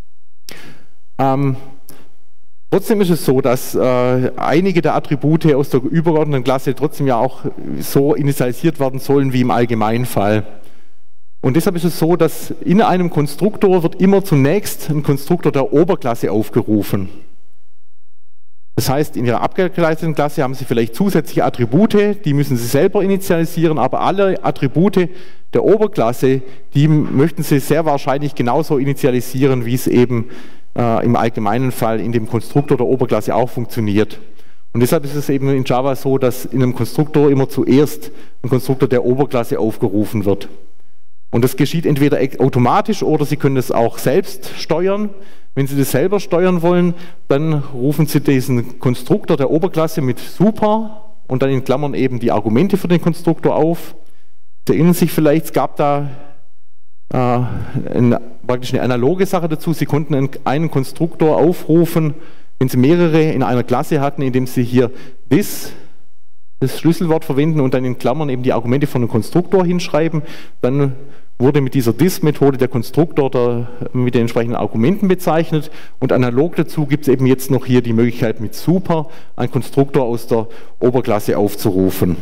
Trotzdem ist es so, dass einige der Attribute aus der übergeordneten Klasse trotzdem ja auch so initialisiert werden sollen wie im Allgemeinfall. Und deshalb ist es so, dass in einem Konstruktor wird immer zunächst ein Konstruktor der Oberklasse aufgerufen. Das heißt, in Ihrer abgeleiteten Klasse haben Sie vielleicht zusätzliche Attribute, die müssen Sie selber initialisieren, aber alle Attribute der Oberklasse, die möchten Sie sehr wahrscheinlich genauso initialisieren, wie es eben im allgemeinen Fall in dem Konstruktor der Oberklasse auch funktioniert. Und deshalb ist es eben in Java so, dass in einem Konstruktor immer zuerst ein Konstruktor der Oberklasse aufgerufen wird. Und das geschieht entweder automatisch oder Sie können es auch selbst steuern. Wenn Sie das selber steuern wollen, dann rufen Sie diesen Konstruktor der Oberklasse mit Super und dann in Klammern eben die Argumente für den Konstruktor auf. Sie erinnern sich vielleicht, es gab da praktisch eine analoge Sache dazu. Sie konnten einen Konstruktor aufrufen, wenn Sie mehrere in einer Klasse hatten, indem Sie hier das Schlüsselwort verwenden und dann in Klammern eben die Argumente von einem Konstruktor hinschreiben. Dann wurde mit dieser dis-Methode der Konstruktor mit den entsprechenden Argumenten bezeichnet und analog dazu gibt es eben jetzt noch hier die Möglichkeit mit Super einen Konstruktor aus der Oberklasse aufzurufen.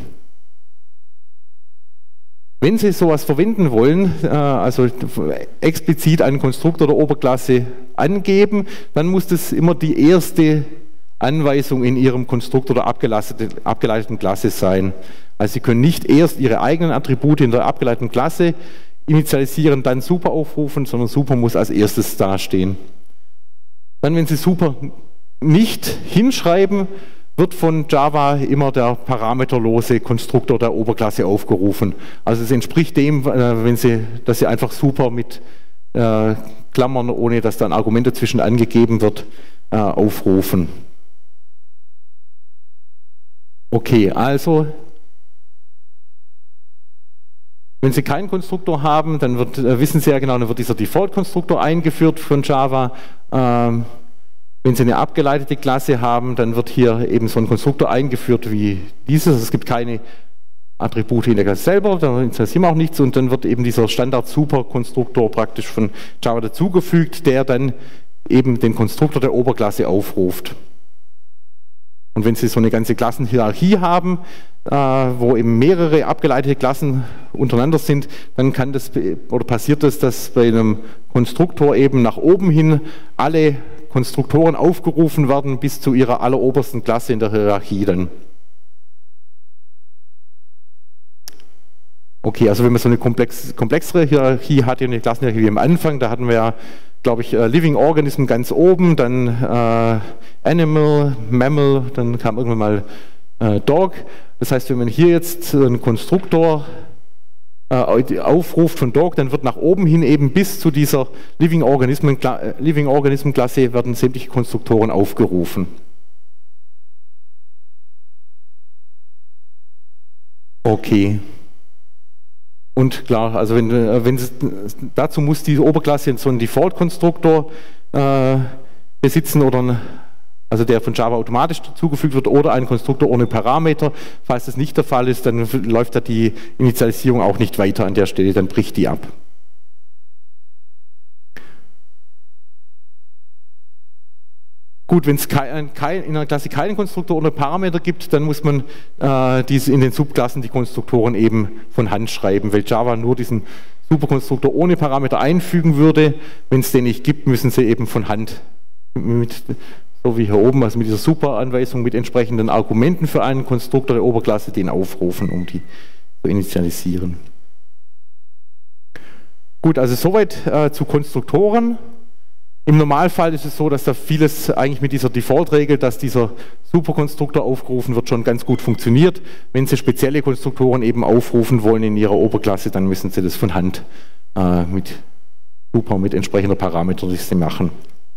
Wenn Sie sowas verwenden wollen, also explizit einen Konstruktor der Oberklasse angeben, dann muss das immer die erste Anweisung in Ihrem Konstruktor der abgeleiteten Klasse sein. Also Sie können nicht erst Ihre eigenen Attribute in der abgeleiteten Klasse initialisieren, dann Super aufrufen, sondern Super muss als erstes dastehen. Dann, wenn Sie Super nicht hinschreiben, wird von Java immer der parameterlose Konstruktor der Oberklasse aufgerufen. Also es entspricht dem, dass Sie einfach Super mit Klammern, ohne dass da ein Argument dazwischen angegeben wird, aufrufen. Okay, also wenn Sie keinen Konstruktor haben, dann wissen Sie ja genau, dann wird dieser Default-Konstruktor eingeführt von Java. Wenn Sie eine abgeleitete Klasse haben, dann wird hier eben so ein Konstruktor eingeführt wie dieses. Es gibt keine Attribute in der Klasse selber, da installieren wir auch nichts und dann wird eben dieser Standard-Super-Konstruktor praktisch von Java dazugefügt, der dann eben den Konstruktor der Oberklasse aufruft. Und wenn Sie so eine ganze Klassenhierarchie haben, wo eben mehrere abgeleitete Klassen untereinander sind, dann passiert es, dass bei einem Konstruktor eben nach oben hin alle Konstruktoren aufgerufen werden bis zu ihrer allerobersten Klasse in der Hierarchie dann. Okay, also wenn man so eine komplexere Hierarchie hat, eine Klassenhierarchie wie am Anfang, da hatten wir ja, glaube ich, Living Organism ganz oben, dann Animal, Mammal, dann kam irgendwann mal Dog. Das heißt, wenn man hier jetzt einen Konstruktor aufruft von Dog, dann wird nach oben hin eben bis zu dieser Living Organism Klasse werden sämtliche Konstruktoren aufgerufen. Okay. Und klar, also dazu muss die Oberklasse so einen Default-Konstruktor besitzen oder also der von Java automatisch zugefügt wird oder einen Konstruktor ohne Parameter. Falls das nicht der Fall ist, dann läuft da die Initialisierung auch nicht weiter an der Stelle, dann bricht die ab. Gut, wenn es in einer Klasse keinen Konstruktor ohne Parameter gibt, dann muss man in den Subklassen die Konstruktoren eben von Hand schreiben, weil Java nur diesen Superkonstruktor ohne Parameter einfügen würde. Wenn es den nicht gibt, müssen Sie eben von Hand so wie hier oben, also mit dieser Super-Anweisung mit entsprechenden Argumenten für einen Konstruktor der Oberklasse, den aufrufen, um die zu initialisieren. Gut, also soweit zu Konstruktoren. Im Normalfall ist es so, dass da vieles eigentlich mit dieser Default-Regel, dass dieser Superkonstruktor aufgerufen wird, schon ganz gut funktioniert. Wenn Sie spezielle Konstruktoren eben aufrufen wollen in Ihrer Oberklasse, dann müssen Sie das von Hand mit entsprechender Parameterliste machen.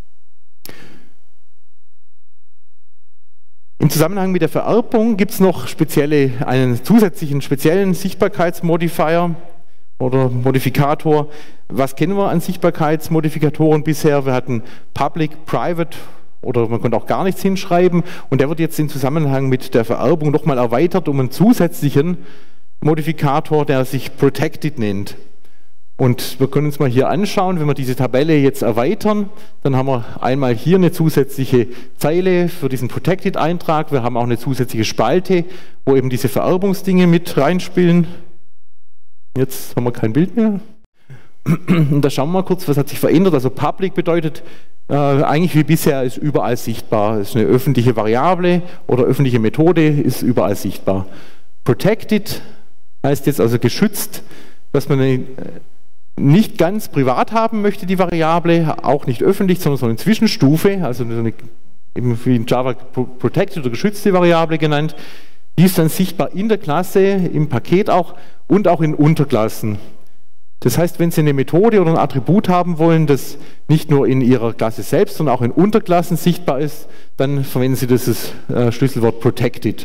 Im Zusammenhang mit der Vererbung gibt es noch einen zusätzlichen speziellen Sichtbarkeitsmodifier oder Modifikator. Was kennen wir an Sichtbarkeitsmodifikatoren bisher? Wir hatten Public, Private oder man konnte auch gar nichts hinschreiben. Und der wird jetzt im Zusammenhang mit der Vererbung nochmal erweitert um einen zusätzlichen Modifikator, der sich Protected nennt. Und wir können uns mal hier anschauen, wenn wir diese Tabelle jetzt erweitern, dann haben wir einmal hier eine zusätzliche Zeile für diesen Protected-Eintrag. Wir haben auch eine zusätzliche Spalte, wo eben diese Vererbungsdinge mit reinspielen. Jetzt haben wir kein Bild mehr. Und da schauen wir mal kurz, was hat sich verändert. Also Public bedeutet eigentlich wie bisher, ist überall sichtbar. Ist eine öffentliche Variable oder öffentliche Methode, ist überall sichtbar. Protected heißt jetzt also geschützt, dass man nicht ganz privat haben möchte, die Variable, auch nicht öffentlich, sondern so eine Zwischenstufe, also eine, eben wie in Java Protected oder geschützte Variable genannt. Die ist dann sichtbar in der Klasse, im Paket auch und auch in Unterklassen. Das heißt, wenn Sie eine Methode oder ein Attribut haben wollen, das nicht nur in Ihrer Klasse selbst, sondern auch in Unterklassen sichtbar ist, dann verwenden Sie das Schlüsselwort Protected.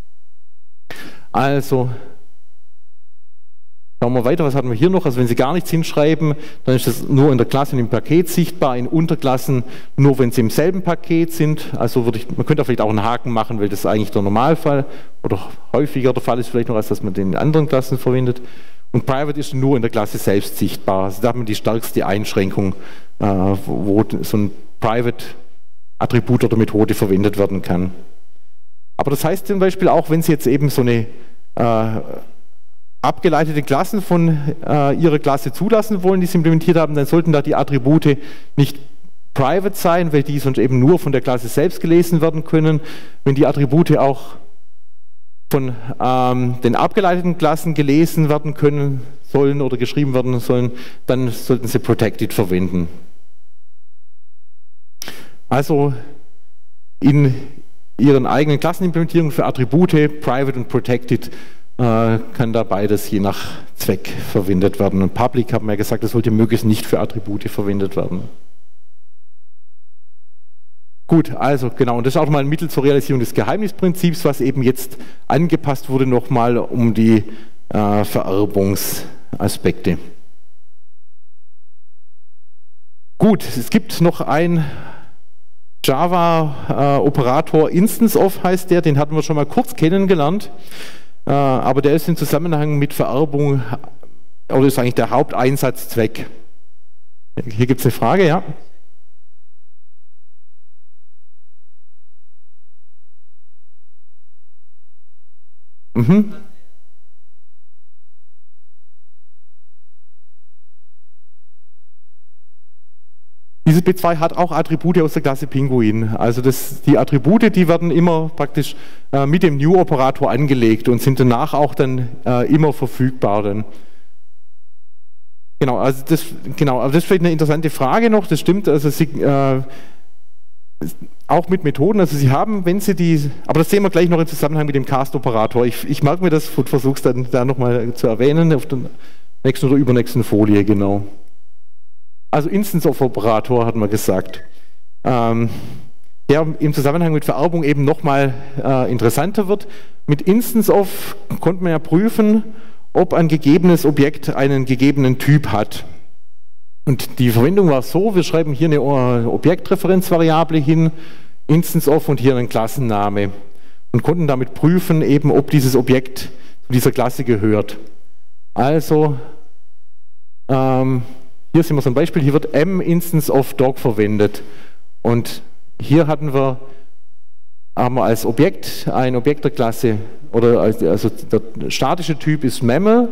Also, schauen wir weiter, was hatten wir hier noch? Also wenn Sie gar nichts hinschreiben, dann ist das nur in der Klasse und im Paket sichtbar, in Unterklassen nur, wenn Sie im selben Paket sind. Also man könnte vielleicht auch einen Haken machen, weil das eigentlich der Normalfall oder häufiger der Fall ist vielleicht noch, als dass man den in anderen Klassen verwendet. Und Private ist nur in der Klasse selbst sichtbar. Also da hat man die stärkste Einschränkung, wo so ein Private-Attribut oder Methode verwendet werden kann. Aber das heißt zum Beispiel auch, wenn Sie jetzt eben so eine abgeleitete Klassen von Ihrer Klasse zulassen wollen, die Sie implementiert haben, dann sollten da die Attribute nicht private sein, weil die sonst eben nur von der Klasse selbst gelesen werden können. Wenn die Attribute auch von den abgeleiteten Klassen gelesen werden können sollen oder geschrieben werden sollen, dann sollten Sie Protected verwenden. Also in Ihren eigenen Klassenimplementierungen für Attribute, Private und Protected, kann da beides je nach Zweck verwendet werden. Und Public, haben wir ja gesagt, das sollte möglichst nicht für Attribute verwendet werden. Gut, also genau, und das ist auch mal ein Mittel zur Realisierung des Geheimnisprinzips, was eben jetzt angepasst wurde nochmal um die Vererbungsaspekte. Gut, es gibt noch ein Java-Operator Instance of heißt der, den hatten wir schon mal kurz kennengelernt, aber der ist im Zusammenhang mit Vererbung, oder ist eigentlich der Haupteinsatzzweck. Hier gibt es eine Frage, ja? Mhm. Dieses B2 hat auch Attribute aus der Klasse Pinguin. Also die Attribute, die werden immer praktisch mit dem New-Operator angelegt und sind danach auch dann immer verfügbar. Dann. Genau, also das ist vielleicht eine interessante Frage noch, das stimmt, also auch mit Methoden, also Sie haben, wenn Sie die, aber das sehen wir gleich noch im Zusammenhang mit dem Cast-Operator. Ich merke mir das und versuche es dann da nochmal zu erwähnen, auf der nächsten oder übernächsten Folie, genau. Also Instance-of-Operator hat man gesagt, der im Zusammenhang mit Vererbung eben nochmal interessanter wird. Mit Instance-of konnte man ja prüfen, ob ein gegebenes Objekt einen gegebenen Typ hat. Und die Verwendung war so, wir schreiben hier eine Objektreferenzvariable hin, Instance-of und hier einen Klassenname und konnten damit prüfen, eben, ob dieses Objekt zu dieser Klasse gehört. Also, hier sehen wir so ein Beispiel, hier wird m-Instance-of-Dog verwendet und hier haben wir als Objekt ein Objekt der Klasse, oder also der statische Typ ist Mammal,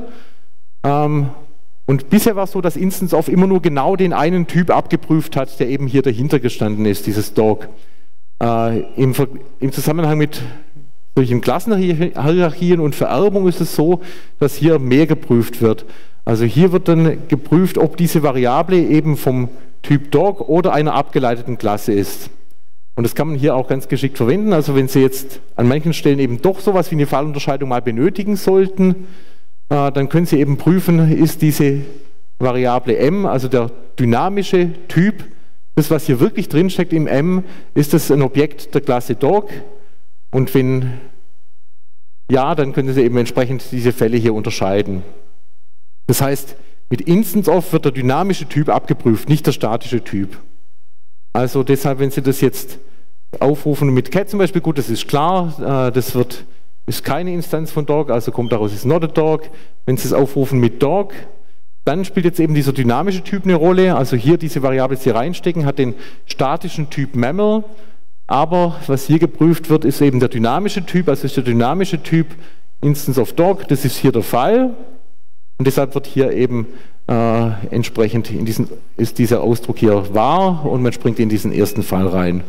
und bisher war es so, dass Instance-of immer nur genau den einen Typ abgeprüft hat, der eben hier dahinter gestanden ist, dieses Dog. Im Zusammenhang mit solchen Klassenhierarchien und Vererbung ist es so, dass hier mehr geprüft wird. Also hier wird dann geprüft, ob diese Variable eben vom Typ Dog oder einer abgeleiteten Klasse ist. Und das kann man hier auch ganz geschickt verwenden. Also wenn Sie jetzt an manchen Stellen eben doch sowas wie eine Fallunterscheidung mal benötigen sollten, dann können Sie eben prüfen, ist diese Variable m, also der dynamische Typ, das, was hier wirklich drinsteckt im m, ist das ein Objekt der Klasse Dog? Und wenn ja, dann können Sie eben entsprechend diese Fälle hier unterscheiden. Das heißt, mit Instance-of wird der dynamische Typ abgeprüft, nicht der statische Typ. Also deshalb, wenn Sie das jetzt aufrufen mit cat zum Beispiel, gut, das ist klar, das ist keine Instanz von dog, also kommt daraus, ist not a dog. Wenn Sie es aufrufen mit dog, dann spielt jetzt eben dieser dynamische Typ eine Rolle, also hier diese Variable, die Sie reinstecken, hat den statischen Typ mammal, aber was hier geprüft wird, ist eben der dynamische Typ, also ist der dynamische Typ Instance of dog, das ist hier der Fall und deshalb wird hier eben entsprechend ist dieser Ausdruck hier wahr und man springt in diesen ersten Fall rein.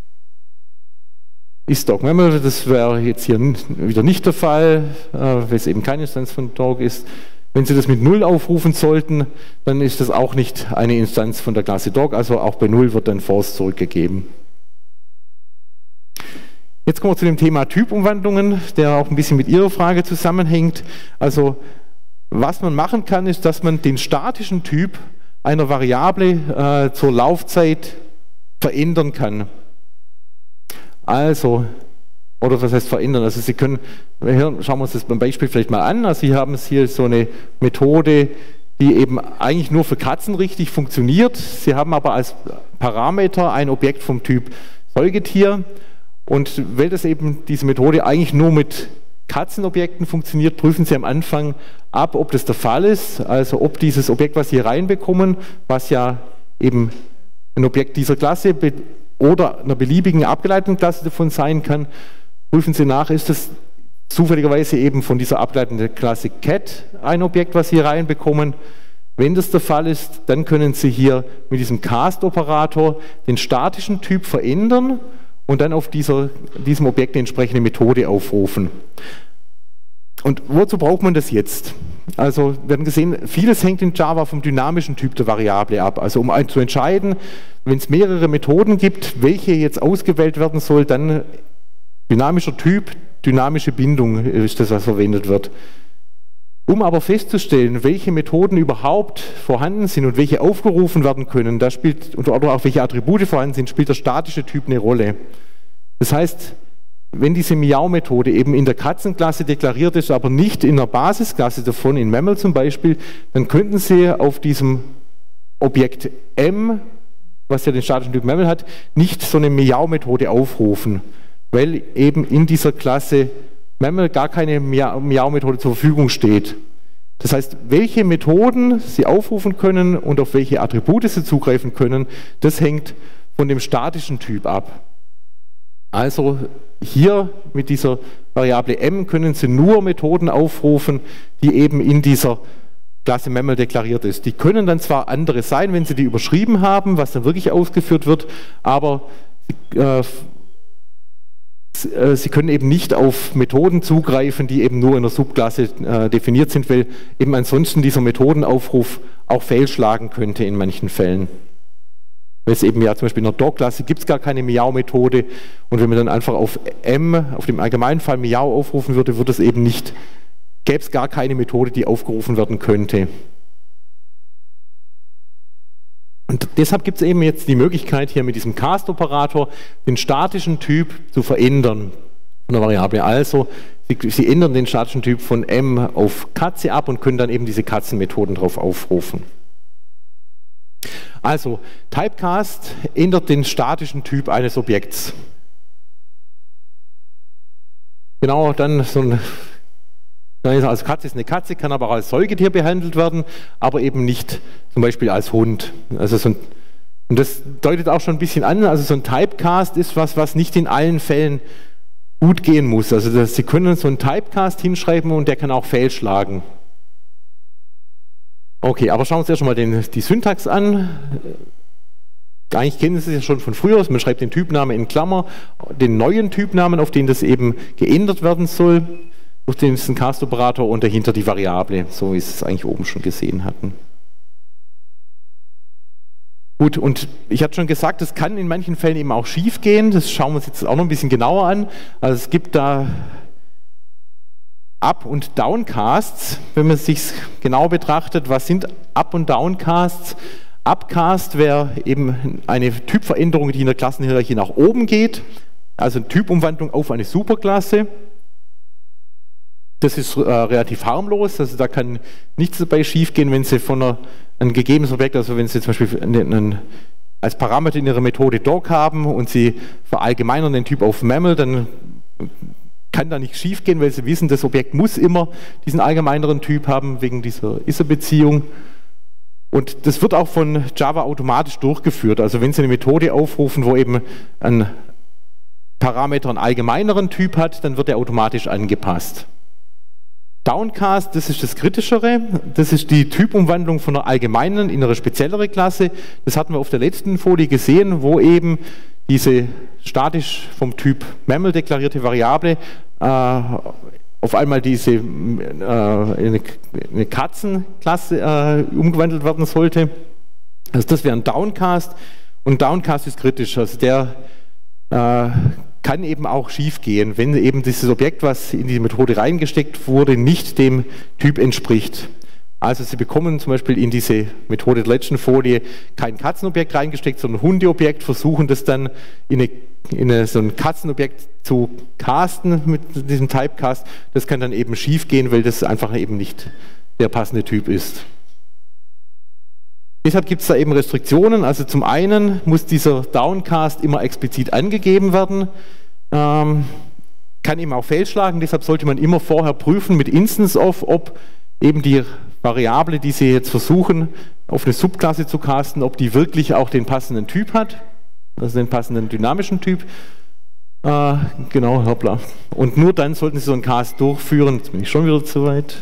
Ist dog mammal, das wäre jetzt hier wieder nicht der Fall, weil es eben keine Instanz von dog ist. Wenn Sie das mit 0 aufrufen sollten, dann ist das auch nicht eine Instanz von der Klasse dog, also auch bei 0 wird dann false zurückgegeben. Jetzt kommen wir zu dem Thema Typumwandlungen, der auch ein bisschen mit Ihrer Frage zusammenhängt. Also was man machen kann, ist, dass man den statischen Typ einer Variable zur Laufzeit verändern kann. Also, oder was heißt verändern? Also Sie können, schauen wir uns das beim Beispiel vielleicht mal an. Also Sie haben hier so eine Methode, die eben eigentlich nur für Katzen richtig funktioniert. Sie haben aber als Parameter ein Objekt vom Typ Säugetier. Und weil das eben diese Methode eigentlich nur mit Katzenobjekten funktioniert, prüfen Sie am Anfang ab, ob das der Fall ist, also ob dieses Objekt, was Sie hier reinbekommen, was ja eben ein Objekt dieser Klasse oder einer beliebigen abgeleiteten Klasse davon sein kann, prüfen Sie nach, ist das zufälligerweise eben von dieser abgeleiteten Klasse cat ein Objekt, was Sie hier reinbekommen. Wenn das der Fall ist, dann können Sie hier mit diesem Cast-Operator den statischen Typ verändern und dann auf diesem Objekt eine entsprechende Methode aufrufen. Und wozu braucht man das jetzt? Also wir haben gesehen, vieles hängt in Java vom dynamischen Typ der Variable ab. Also um zu entscheiden, wenn es mehrere Methoden gibt, welche jetzt ausgewählt werden soll, dann dynamischer Typ, dynamische Bindung ist das, was verwendet wird. Um aber festzustellen, welche Methoden überhaupt vorhanden sind und welche aufgerufen werden können, da spielt, oder auch welche Attribute vorhanden sind, spielt der statische Typ eine Rolle. Das heißt, wenn diese Miau-Methode eben in der Katzenklasse deklariert ist, aber nicht in der Basisklasse davon, in Mammal zum Beispiel, dann könnten Sie auf diesem Objekt M, was ja den statischen Typ Mammal hat, nicht so eine Miau-Methode aufrufen, weil eben in dieser Klasse Mammal gar keine Miau-Methode zur Verfügung steht. Das heißt, welche Methoden Sie aufrufen können und auf welche Attribute Sie zugreifen können, das hängt von dem statischen Typ ab. Also hier mit dieser Variable m können Sie nur Methoden aufrufen, die eben in dieser Klasse Mammal deklariert ist. Die können dann zwar andere sein, wenn Sie die überschrieben haben, was dann wirklich ausgeführt wird, aber Sie können eben nicht auf Methoden zugreifen, die eben nur in der Subklasse definiert sind, weil eben ansonsten dieser Methodenaufruf auch fehlschlagen könnte in manchen Fällen. Weil es eben ja zum Beispiel in der Dog-Klasse gibt es gar keine Miau-Methode und wenn man dann einfach auf M, auf dem Allgemeinfall Miau aufrufen würde, würde es eben nicht, gäbe es gar keine Methode, die aufgerufen werden könnte. Und deshalb gibt es eben jetzt die Möglichkeit, hier mit diesem Cast-Operator den statischen Typ zu verändern von der Variable. Also Sie ändern den statischen Typ von M auf Katze ab und können dann eben diese Katzenmethoden drauf aufrufen. Also Typecast ändert den statischen Typ eines Objekts. Genau, dann so ein also Katze ist eine Katze, kann aber auch als Säugetier behandelt werden, aber eben nicht zum Beispiel als Hund. Also und das deutet auch schon ein bisschen an, also so ein Typecast ist was nicht in allen Fällen gut gehen muss. Also Sie können so einen Typecast hinschreiben und der kann auch fehlschlagen. Okay, aber schauen wir uns erst mal die Syntax an. Eigentlich kennen Sie es ja schon von früher, man schreibt den Typnamen in Klammer, den neuen Typnamen, auf den das eben geändert werden soll, durch den Cast-Operator und dahinter die Variable, so wie Sie es eigentlich oben schon gesehen hatten. Gut, und ich hatte schon gesagt, das kann in manchen Fällen eben auch schief gehen, das schauen wir uns jetzt auch noch ein bisschen genauer an. Also es gibt da Up- und Downcasts, wenn man es sich genau betrachtet. Was sind Up- und Downcasts? Upcast wäre eben eine Typveränderung, die in der Klassenhierarchie nach oben geht, also eine Typumwandlung auf eine Superklasse. Das ist relativ harmlos, also da kann nichts dabei schiefgehen, wenn Sie von ein gegebenes Objekt, also wenn Sie zum Beispiel als Parameter in ihrer Methode Doc haben und Sie verallgemeinern den Typ auf Mammal, dann kann da nicht schief gehen, weil Sie wissen, das Objekt muss immer diesen allgemeineren Typ haben, wegen dieser Is-a-Beziehung. Und das wird auch von Java automatisch durchgeführt. Also wenn Sie eine Methode aufrufen, wo eben ein Parameter einen allgemeineren Typ hat, dann wird er automatisch angepasst. Downcast, das ist das Kritischere, das ist die Typumwandlung von einer allgemeinen in eine speziellere Klasse. Das hatten wir auf der letzten Folie gesehen, wo eben diese statisch vom Typ Mammal deklarierte Variable auf einmal diese eine Katzenklasse umgewandelt werden sollte. Also das wäre ein Downcast und Downcast ist kritisch, also der kann eben auch schief gehen, wenn eben dieses Objekt, was in die Methode reingesteckt wurde, nicht dem Typ entspricht. Also Sie bekommen zum Beispiel in diese Methode der letzten Folie kein Katzenobjekt reingesteckt, sondern ein Hundeobjekt, versuchen das dann in so ein Katzenobjekt zu casten mit diesem Typecast. Das kann dann eben schief gehen, weil das einfach eben nicht der passende Typ ist. Deshalb gibt es da eben Restriktionen. Also zum einen muss dieser Downcast immer explizit angegeben werden, kann eben auch fehlschlagen, deshalb sollte man immer vorher prüfen mit Instance of, ob eben die Variable, die Sie jetzt versuchen, auf eine Subklasse zu casten, ob die wirklich auch den passenden Typ hat, also den passenden dynamischen Typ. Genau, hoppla. Und nur dann sollten Sie so einen Cast durchführen. Jetzt bin ich schon wieder zu weit.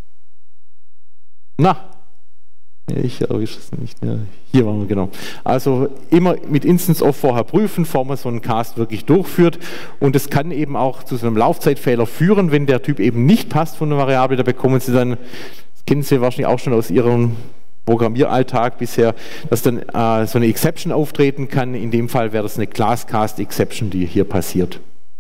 Na, ich erwische es nicht. Ja, hier waren wir, genau. Also immer mit Instance of vorher prüfen, bevor man so einen Cast wirklich durchführt. Und es kann eben auch zu so einem Laufzeitfehler führen, wenn der Typ eben nicht passt von einer Variable. Da bekommen Sie dann, das kennen Sie wahrscheinlich auch schon aus Ihrem Programmieralltag bisher, dass dann so eine Exception auftreten kann. In dem Fall wäre das eine Class-Cast-Exception, die hier passiert.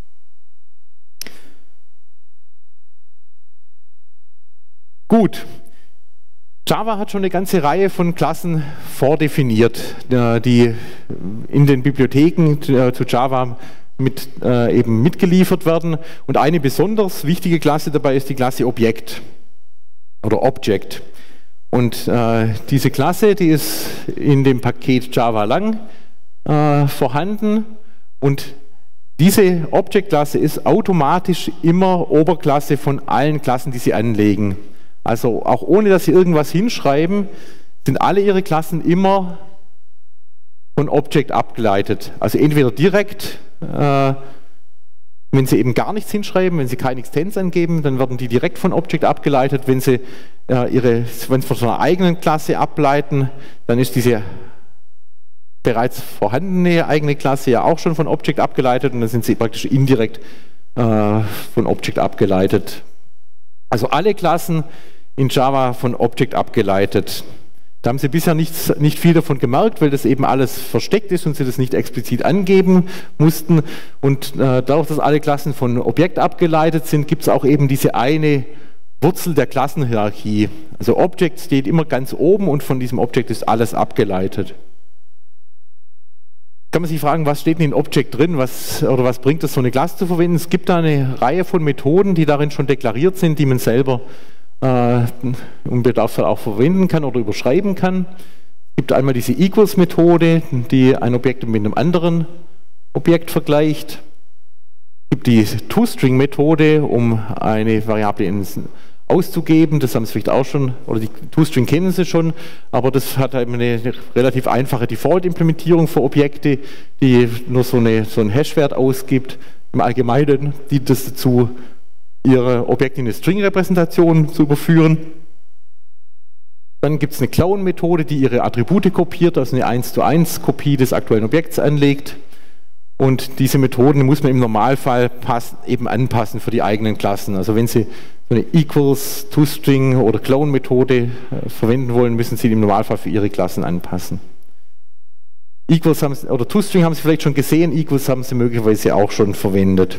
Gut. Java hat schon eine ganze Reihe von Klassen vordefiniert, die in den Bibliotheken zu Java eben mitgeliefert werden. Und eine besonders wichtige Klasse dabei ist die Klasse Objekt oder Object. Und diese Klasse, die ist in dem Paket Java Lang vorhanden. Und diese Object-Klasse ist automatisch immer Oberklasse von allen Klassen, die Sie anlegen. Also auch ohne, dass Sie irgendwas hinschreiben, sind alle Ihre Klassen immer von Object abgeleitet. Also entweder direkt, wenn Sie eben gar nichts hinschreiben, wenn Sie keine Extents angeben, dann werden die direkt von Object abgeleitet. Wenn Sie von so einer eigenen Klasse ableiten, dann ist diese bereits vorhandene eigene Klasse ja auch schon von Object abgeleitet und dann sind Sie praktisch indirekt von Object abgeleitet. Also alle Klassen in Java von Object abgeleitet. Da haben Sie bisher nicht viel davon gemerkt, weil das eben alles versteckt ist und Sie das nicht explizit angeben mussten. Und dadurch, dass alle Klassen von Objekt abgeleitet sind, gibt es auch eben diese eine Wurzel der Klassenhierarchie. Also Object steht immer ganz oben und von diesem Object ist alles abgeleitet. Kann man sich fragen, was steht denn in Object drin, was bringt es, so eine Klasse zu verwenden? Es gibt da eine Reihe von Methoden, die darin schon deklariert sind, die man selber im Bedarfsfall auch verwenden kann oder überschreiben kann. Es gibt einmal diese Equals-Methode, die ein Objekt mit einem anderen Objekt vergleicht. Es gibt die ToString-Methode, um eine Variable auszugeben. Das haben Sie vielleicht auch schon, oder die ToString kennen Sie schon, aber das hat eine relativ einfache Default-Implementierung für Objekte, die nur so einen Hash-Wert ausgibt. Im Allgemeinen dient das dazu, Ihre Objekte in eine String-Repräsentation zu überführen. Dann gibt es eine Clone-Methode, die Ihre Attribute kopiert, also eine 1:1 Kopie des aktuellen Objekts anlegt. Und diese Methoden muss man im Normalfall eben anpassen für die eigenen Klassen. Also wenn Sie so eine Equals, ToString oder Clone-Methode verwenden wollen, müssen Sie die im Normalfall für Ihre Klassen anpassen. Equals oder ToString haben Sie vielleicht schon gesehen, Equals haben Sie möglicherweise auch schon verwendet.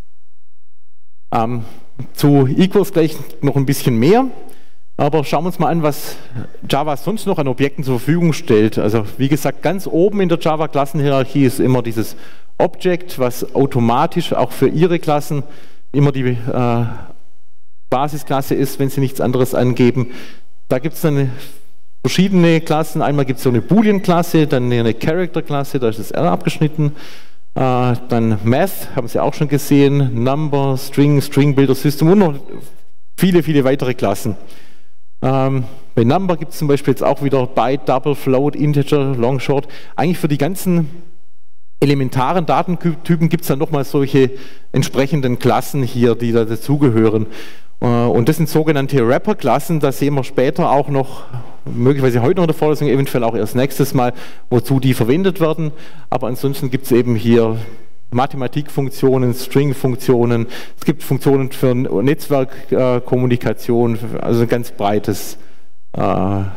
Zu Equals gleich noch ein bisschen mehr, aber schauen wir uns mal an, was Java sonst noch an Objekten zur Verfügung stellt. Also wie gesagt, ganz oben in der Java-Klassenhierarchie ist immer dieses Object, was automatisch auch für Ihre Klassen immer die Basisklasse ist, wenn Sie nichts anderes angeben. Da gibt es dann verschiedene Klassen. Einmal gibt es so eine Boolean-Klasse, dann eine Character-Klasse, da ist das R abgeschnitten. Dann Math, haben Sie auch schon gesehen, Number, String, String-Builder, System und noch viele, viele weitere Klassen. Bei Number gibt es zum Beispiel jetzt auch wieder Byte, Double, Float, Integer, Long, Short. Eigentlich für die ganzen elementaren Datentypen gibt es dann nochmal solche entsprechenden Klassen hier, die da dazugehören. Und das sind sogenannte Wrapper-Klassen, da sehen wir später auch noch, möglicherweise heute noch in der Vorlesung, eventuell auch erst nächstes Mal, wozu die verwendet werden. Aber ansonsten gibt es eben hier Mathematikfunktionen, String-Funktionen, es gibt Funktionen für Netzwerkkommunikation, also ein ganz breites. Also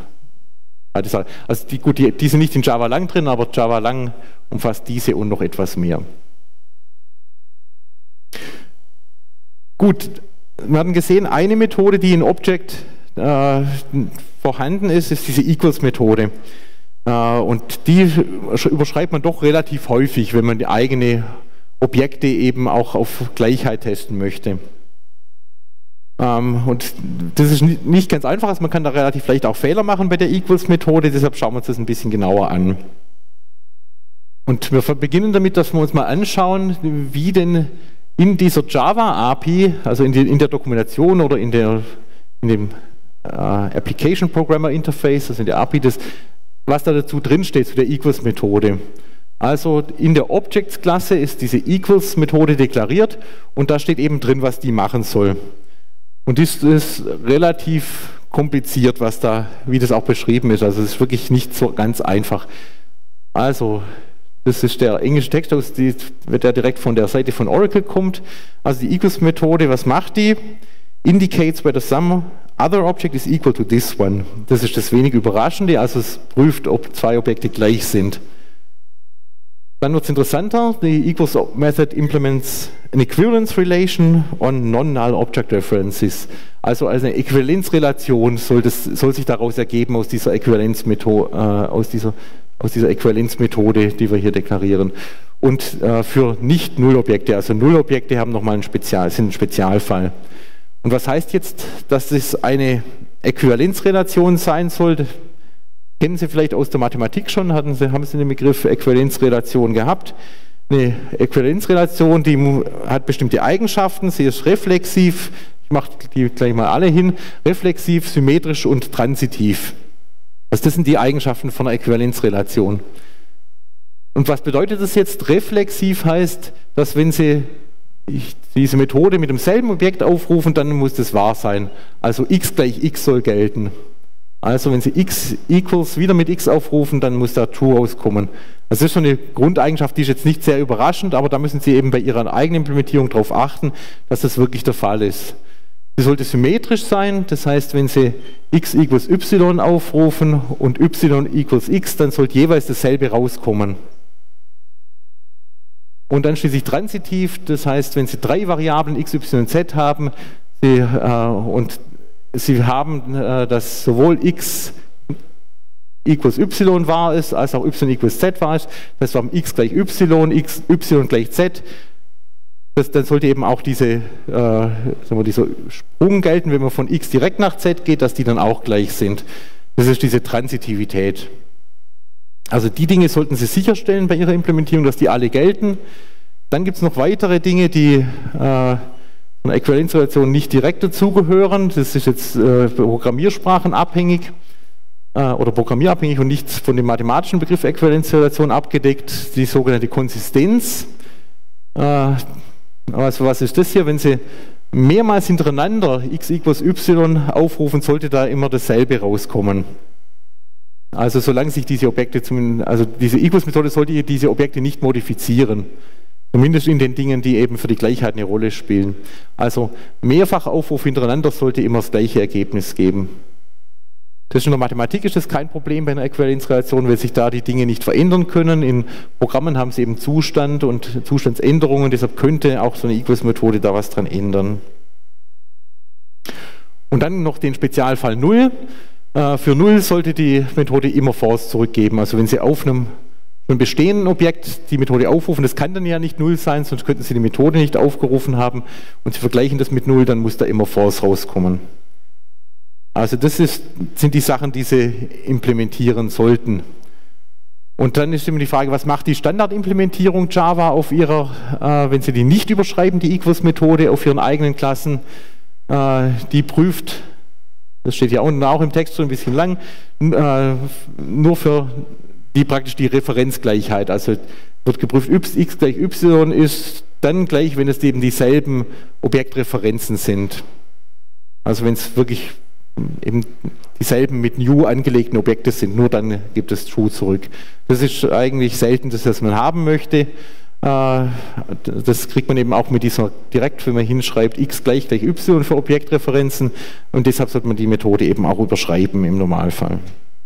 die sind nicht in Java Lang drin, aber Java Lang umfasst diese und noch etwas mehr. Gut, wir haben gesehen, eine Methode, die in Object vorhanden ist, ist diese Equals-Methode. Und die überschreibt man doch relativ häufig, wenn man die eigene Objekte eben auch auf Gleichheit testen möchte. Und das ist nicht ganz einfach, also man kann da relativ leicht auch Fehler machen bei der Equals-Methode, deshalb schauen wir uns das ein bisschen genauer an. Und wir beginnen damit, dass wir uns mal anschauen, wie denn in dieser Java-API, also in der Dokumentation oder in dem Application Programmer Interface, also in der API, was da dazu drin steht, zu der Equals-Methode. Also in der Objects-Klasse ist diese Equals-Methode deklariert und da steht eben drin, was die machen soll. Und das ist relativ kompliziert, wie das auch beschrieben ist. Also es ist wirklich nicht so ganz einfach. Also das ist der englische Text, der direkt von der Seite von Oracle kommt. Also die Equals-Methode, was macht die? Indicates whether some other object is equal to this one. Das ist das wenig Überraschende, also es prüft, ob zwei Objekte gleich sind. Dann wird es interessanter, die Equals Method implements an equivalence relation on non-null object references. Also eine Äquivalenzrelation soll sich daraus ergeben aus dieser Äquivalenzmethode, die wir hier deklarieren. Und für Nicht-Null-Objekte, also Null-Objekte haben nochmal sind ein Spezialfall. Und was heißt jetzt, dass es eine Äquivalenzrelation sein soll? Kennen Sie vielleicht aus der Mathematik schon, haben Sie den Begriff Äquivalenzrelation gehabt. Eine Äquivalenzrelation, die hat bestimmte Eigenschaften, sie ist reflexiv, ich mache die gleich mal alle hin, reflexiv, symmetrisch und transitiv. Also das sind die Eigenschaften von einer Äquivalenzrelation. Und was bedeutet das jetzt? Reflexiv heißt, dass wenn Sie diese Methode mit demselben Objekt aufrufen, dann muss das wahr sein. Also x gleich x soll gelten. Also wenn Sie x equals wieder mit x aufrufen, dann muss da true rauskommen. Das ist schon eine Grundeigenschaft, die ist jetzt nicht sehr überraschend, aber da müssen Sie eben bei Ihrer eigenen Implementierung darauf achten, dass das wirklich der Fall ist. Sie sollte symmetrisch sein, das heißt, wenn Sie x equals y aufrufen und y equals x, dann sollte jeweils dasselbe rauskommen. Und dann schließlich transitiv, das heißt, wenn Sie drei Variablen x, y, z haben und Sie haben, dass sowohl x equals y wahr ist, als auch y equals z wahr ist, das heißt, wir haben x gleich y, y gleich z, dann sollte eben auch dieser Sprung gelten, wenn man von x direkt nach z geht, dass die dann auch gleich sind. Das ist diese Transitivität. Also die Dinge sollten Sie sicherstellen bei Ihrer Implementierung, dass die alle gelten. Dann gibt es noch weitere Dinge, die von der Äquivalenzrelation nicht direkt dazugehören. Das ist jetzt Programmiersprachen abhängig oder programmierabhängig und nicht von dem mathematischen Begriff Äquivalenzrelation abgedeckt, die sogenannte Konsistenz. Also was ist das hier? Wenn Sie mehrmals hintereinander x equals y aufrufen, sollte da immer dasselbe rauskommen. Also solange sich diese Objekte, also diese Equals-Methode sollte diese Objekte nicht modifizieren. Zumindest in den Dingen, die eben für die Gleichheit eine Rolle spielen. Also mehrfach Aufruf hintereinander sollte immer das gleiche Ergebnis geben. Das ist in der Mathematik ist das kein Problem bei einer Äquivalenzrelation, weil sich da die Dinge nicht verändern können. In Programmen haben sie eben Zustand und Zustandsänderungen, deshalb könnte auch so eine Equals-Methode da was dran ändern. Und dann noch den Spezialfall 0. Für 0 sollte die Methode immer false zurückgeben. Also wenn Sie auf einem bestehenden Objekt die Methode aufrufen, das kann dann ja nicht 0 sein, sonst könnten Sie die Methode nicht aufgerufen haben und Sie vergleichen das mit 0, dann muss da immer false rauskommen. Also das sind die Sachen, die Sie implementieren sollten. Und dann ist immer die Frage, was macht die Standardimplementierung Java auf wenn Sie die nicht überschreiben, die Equals-Methode auf Ihren eigenen Klassen? Die prüft, das steht ja unten auch im Text so ein bisschen lang, nur für praktisch die Referenzgleichheit. Also wird geprüft, x gleich y ist dann gleich, wenn es eben dieselben Objektreferenzen sind. Also wenn es wirklich eben dieselben mit new angelegten Objekte sind, nur dann gibt es true zurück. Das ist eigentlich selten das, was man haben möchte. Das kriegt man eben auch mit dieser direkt, wenn man hinschreibt, x gleich y für Objektreferenzen, und deshalb sollte man die Methode eben auch überschreiben im Normalfall.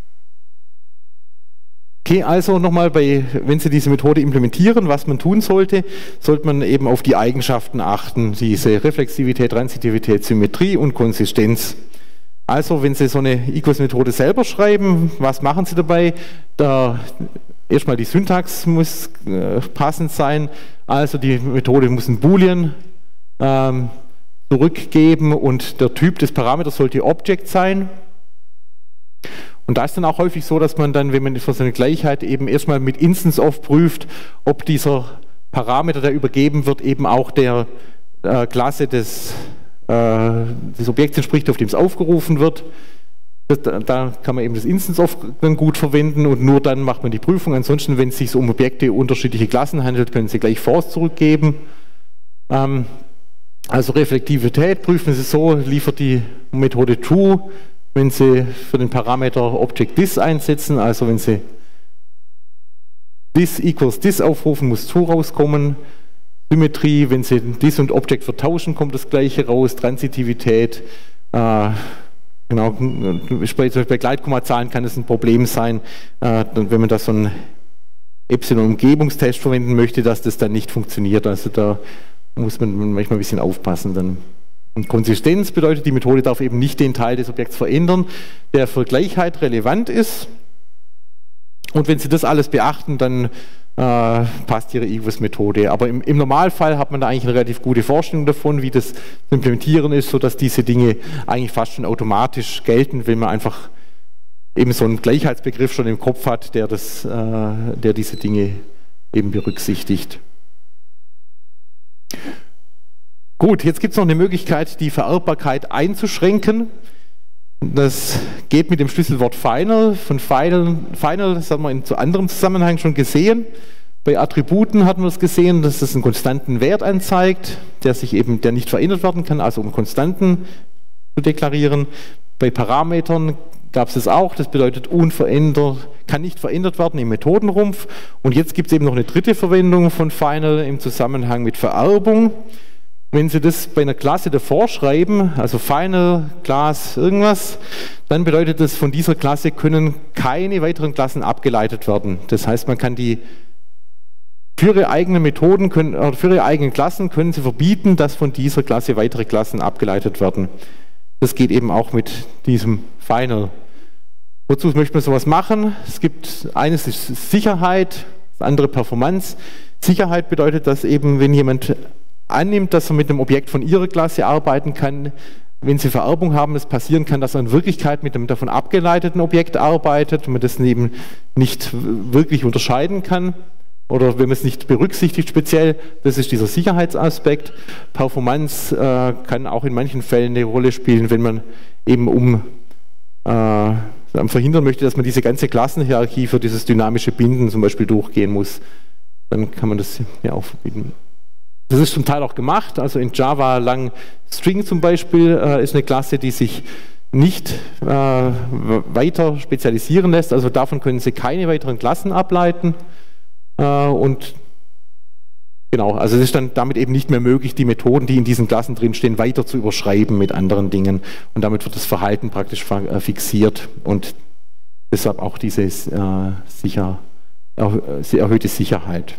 Okay, also nochmal, wenn Sie diese Methode implementieren, was man tun sollte man eben auf die Eigenschaften achten, diese Reflexivität, Transitivität, Symmetrie und Konsistenz. Also wenn Sie so eine Equals-Methode selber schreiben, was machen Sie dabei? Erstmal die Syntax muss passend sein, also die Methode muss ein Boolean zurückgeben und der Typ des Parameters sollte Object sein. Und da ist dann auch häufig so, dass man dann, wenn man für so eine Gleichheit eben erstmal mit Instance of prüft, ob dieser Parameter, der übergeben wird, eben auch der Klasse des Objekts entspricht, auf dem es aufgerufen wird. Da kann man eben das Instance of dann gut verwenden und nur dann macht man die Prüfung. Ansonsten, wenn es sich um Objekte unterschiedliche Klassen handelt, können Sie gleich false zurückgeben. Also Reflektivität prüfen Sie so, liefert die Methode true, wenn Sie für den Parameter Object this einsetzen, also wenn Sie this equals this aufrufen, muss true rauskommen. Symmetrie, wenn Sie this und Object vertauschen, kommt das gleiche raus. Transitivität, genau, bei Gleitkommazahlen kann es ein Problem sein, wenn man da so einen Epsilon-Umgebungstest verwenden möchte, dass das dann nicht funktioniert. Also da muss man manchmal ein bisschen aufpassen dann. Und Konsistenz bedeutet, die Methode darf eben nicht den Teil des Objekts verändern, der für Gleichheit relevant ist. Und wenn Sie das alles beachten, dann passt Ihre Equals-Methode. Aber im Normalfall hat man da eigentlich eine relativ gute Vorstellung davon, wie das zu implementieren ist, sodass diese Dinge eigentlich fast schon automatisch gelten, wenn man einfach eben so einen Gleichheitsbegriff schon im Kopf hat, der diese Dinge eben berücksichtigt. Gut, jetzt gibt es noch eine Möglichkeit, die Vererbbarkeit einzuschränken. Das geht mit dem Schlüsselwort final. Von final, das haben wir in zu anderem Zusammenhang schon gesehen. Bei Attributen hatten wir es gesehen, dass es einen konstanten Wert anzeigt, der nicht verändert werden kann, also um Konstanten zu deklarieren. Bei Parametern gab es das auch, das bedeutet unverändert, kann nicht verändert werden im Methodenrumpf. Und jetzt gibt es eben noch eine dritte Verwendung von final im Zusammenhang mit Vererbung. Wenn Sie das bei einer Klasse davor schreiben, also Final, Class, irgendwas, dann bedeutet das, von dieser Klasse können keine weiteren Klassen abgeleitet werden. Das heißt, man kann für Ihre eigenen Methoden, für Ihre eigenen Klassen können Sie verbieten, dass von dieser Klasse weitere Klassen abgeleitet werden. Das geht eben auch mit diesem Final. Wozu möchte man sowas machen? Es gibt eines ist Sicherheit, das andere Performance. Sicherheit bedeutet, dass eben, wenn jemand annimmt, dass er mit einem Objekt von Ihrer Klasse arbeiten kann, wenn Sie Vererbung haben, es passieren kann, dass er in Wirklichkeit mit einem davon abgeleiteten Objekt arbeitet und man das eben nicht wirklich unterscheiden kann oder wenn man es nicht berücksichtigt speziell, das ist dieser Sicherheitsaspekt. Performance kann auch in manchen Fällen eine Rolle spielen, wenn man eben verhindern möchte, dass man diese ganze Klassenhierarchie für dieses dynamische Binden zum Beispiel durchgehen muss. Dann kann man das ja auch verbieten. Das ist zum Teil auch gemacht, also in Java lang String zum Beispiel ist eine Klasse, die sich nicht weiter spezialisieren lässt, also davon können Sie keine weiteren Klassen ableiten und genau, also es ist dann damit eben nicht mehr möglich, die Methoden, die in diesen Klassen drinstehen, weiter zu überschreiben mit anderen Dingen und damit wird das Verhalten praktisch fixiert und deshalb auch diese erhöhte Sicherheit.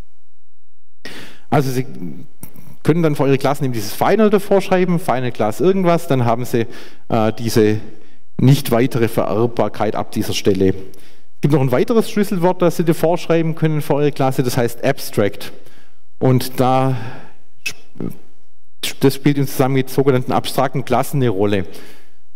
Also Sie können dann für Ihre Klassen eben dieses Final davor schreiben, Final Class irgendwas, dann haben Sie diese nicht weitere Vererbbarkeit ab dieser Stelle. Es gibt noch ein weiteres Schlüsselwort, das Sie davor schreiben können für Ihre Klasse, das heißt Abstract. Und das spielt im Zusammenhang mit sogenannten abstrakten Klassen eine Rolle.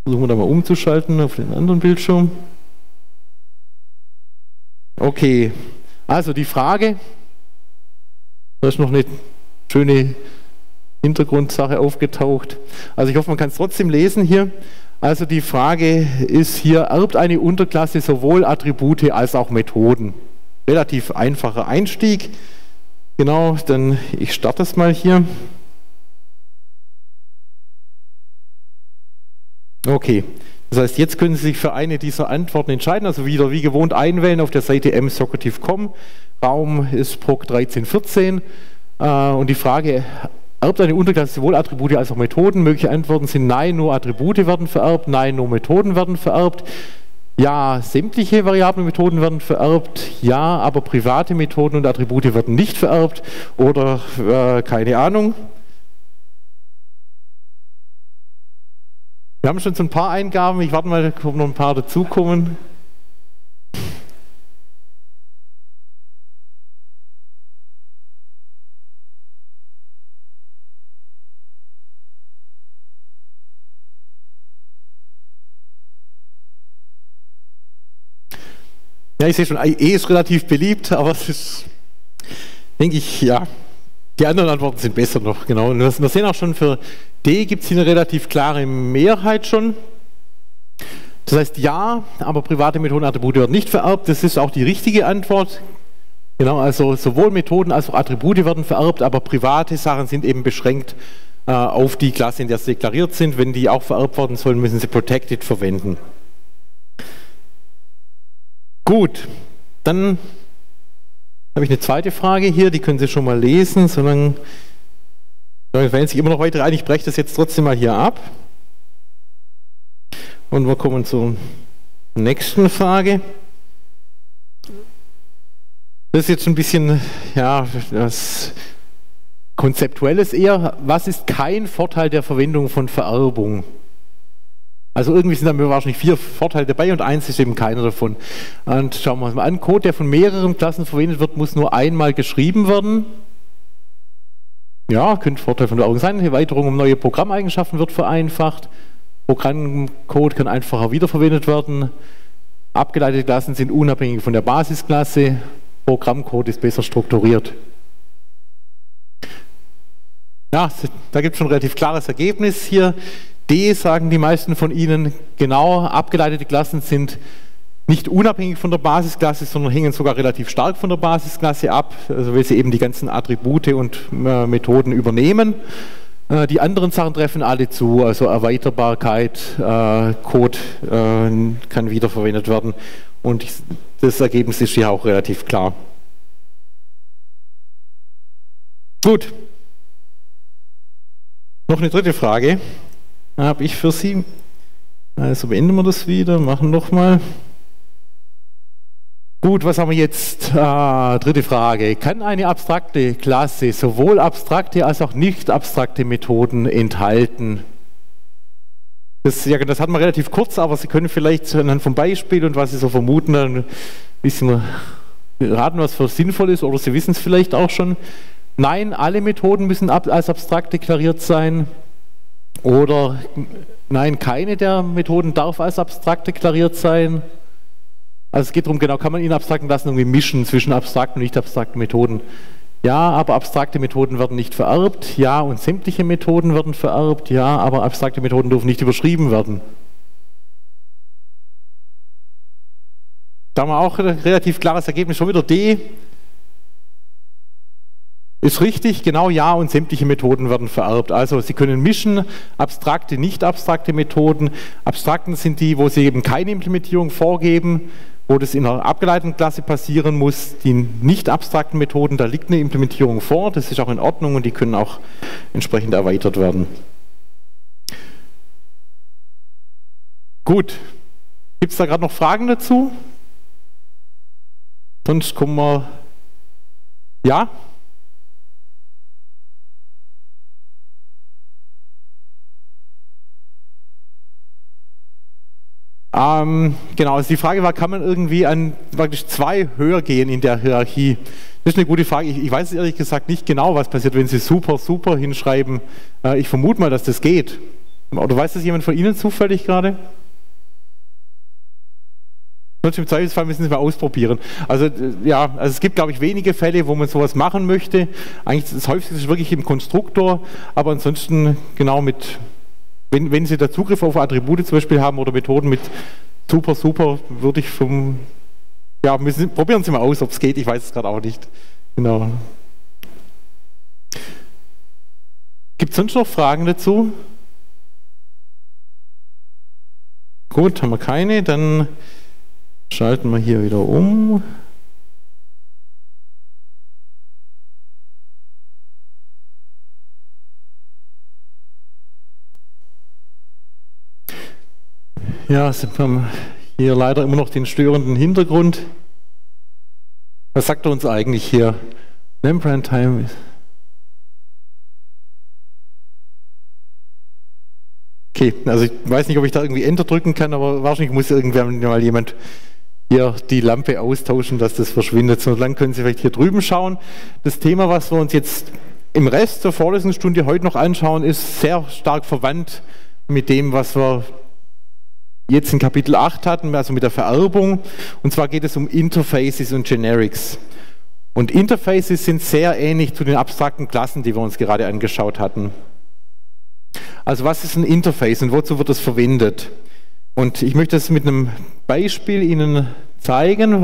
Versuchen wir da mal umzuschalten auf den anderen Bildschirm. Okay, also die Frage, da ist noch eine schöne Hintergrundsache aufgetaucht. Also ich hoffe, man kann es trotzdem lesen hier. Also die Frage ist hier, erbt eine Unterklasse sowohl Attribute als auch Methoden? Relativ einfacher Einstieg. Genau, dann ich starte das mal hier. Okay, das heißt, jetzt können Sie sich für eine dieser Antworten entscheiden, also wieder wie gewohnt einwählen auf der Seite msocrative.com. Raum ist PROC 1314 und die Frage, erbt eine Unterklasse sowohl Attribute als auch Methoden? Mögliche Antworten sind Nein, nur Attribute werden vererbt, Nein, nur Methoden werden vererbt, Ja, sämtliche variable Methoden werden vererbt, ja, aber private Methoden und Attribute werden nicht vererbt oder keine Ahnung. Wir haben schon so ein paar Eingaben, ich warte mal, ob noch ein paar dazukommen. Ja, ich sehe schon, E ist relativ beliebt, aber es ist, denke ich, ja, die anderen Antworten sind besser noch, genau. Und wir sehen auch schon, für D gibt es hier eine relativ klare Mehrheit schon. Das heißt, ja, aber private Methoden und Attribute werden nicht vererbt, das ist auch die richtige Antwort. Genau, also sowohl Methoden als auch Attribute werden vererbt, aber private Sachen sind eben beschränkt auf die Klasse, in der sie deklariert sind. Wenn die auch vererbt worden sollen, müssen sie Protected verwenden. Gut, dann habe ich eine zweite Frage hier, die können Sie schon mal lesen, solange fallen sich immer noch weitere ein. Ich breche das jetzt trotzdem mal hier ab. Und wir kommen zur nächsten Frage. Das ist jetzt ein bisschen, ja, das Konzeptuelles eher. Was ist kein Vorteil der Verwendung von Vererbung? Also irgendwie sind da wahrscheinlich 4 Vorteile dabei und eins ist eben keiner davon. Und schauen wir uns mal an, Code, der von mehreren Klassen verwendet wird, muss nur einmal geschrieben werden. Ja, könnte Vorteil von der Vererbung sein. Die Erweiterung um neue Programmeigenschaften wird vereinfacht. Programmcode kann einfacher wiederverwendet werden. Abgeleitete Klassen sind unabhängig von der Basisklasse. Programmcode ist besser strukturiert. Ja, da gibt es schon ein relativ klares Ergebnis hier. D sagen die meisten von Ihnen, genau, abgeleitete Klassen sind nicht unabhängig von der Basisklasse, sondern hängen sogar relativ stark von der Basisklasse ab, also weil sie eben die ganzen Attribute und Methoden übernehmen. Die anderen Sachen treffen alle zu, also Erweiterbarkeit, Code kann wiederverwendet werden und das Ergebnis ist hier auch relativ klar. Gut, noch eine dritte Frage habe ich für Sie. Also beenden wir das wieder, machen nochmal. Gut, was haben wir jetzt? Dritte Frage. Kann eine abstrakte Klasse sowohl abstrakte als auch nicht abstrakte Methoden enthalten? Das hat man relativ kurz, aber Sie können vielleicht anhand vom Beispiel und was Sie so vermuten, ein bisschen raten, was für sinnvoll ist, oder Sie wissen es vielleicht auch schon. Nein, alle Methoden müssen als abstrakt deklariert sein. Oder nein, keine der Methoden darf als abstrakt deklariert sein. Also es geht darum, genau, kann man in abstrakten Klassen irgendwie mischen zwischen abstrakten und nicht abstrakten Methoden. Ja, aber abstrakte Methoden werden nicht vererbt. Ja, und sämtliche Methoden werden vererbt. Ja, aber abstrakte Methoden dürfen nicht überschrieben werden. Da haben wir auch ein relativ klares Ergebnis, schon wieder D. Ist richtig, genau, ja, und sämtliche Methoden werden vererbt. Also Sie können mischen, abstrakte, nicht abstrakte Methoden. Abstrakten sind die, wo Sie eben keine Implementierung vorgeben, wo das in einer abgeleiteten Klasse passieren muss. Die nicht abstrakten Methoden, da liegt eine Implementierung vor, das ist auch in Ordnung und die können auch entsprechend erweitert werden. Gut, gibt es da gerade noch Fragen dazu? Sonst kommen wir... Ja? Genau, also die Frage war, kann man irgendwie an praktisch 2 höher gehen in der Hierarchie? Das ist eine gute Frage. Ich weiß ehrlich gesagt nicht genau, was passiert, wenn Sie super, super hinschreiben. Ich vermute mal, dass das geht. Oder weiß das jemand von Ihnen zufällig gerade? Im Zweifelsfall müssen Sie es mal ausprobieren. Also ja, also es gibt, glaube ich, wenige Fälle, wo man sowas machen möchte. Eigentlich das häufigste ist wirklich im Konstruktor, aber ansonsten genau mit, wenn Sie da Zugriff auf Attribute zum Beispiel haben oder Methoden mit super, würde ich probieren Sie mal aus, ob es geht, ich weiß es gerade auch nicht. Genau. Gibt es sonst noch Fragen dazu? Gut, haben wir keine, dann schalten wir hier wieder um. Ja, wir haben hier leider immer noch den störenden Hintergrund. Was sagt er uns eigentlich hier? Membrane Time. Okay, also ich weiß nicht, ob ich da irgendwie Enter drücken kann, aber wahrscheinlich muss irgendwann mal jemand hier die Lampe austauschen, dass das verschwindet. So lang können Sie vielleicht hier drüben schauen. Das Thema, was wir uns jetzt im Rest der Vorlesungsstunde heute noch anschauen, ist sehr stark verwandt mit dem, was wir jetzt in Kapitel 8 hatten, also mit der Vererbung. Und zwar geht es um Interfaces und Generics. Und Interfaces sind sehr ähnlich zu den abstrakten Klassen, die wir uns gerade angeschaut hatten. Also was ist ein Interface und wozu wird es verwendet? Und ich möchte das mit einem Beispiel Ihnen zeigen,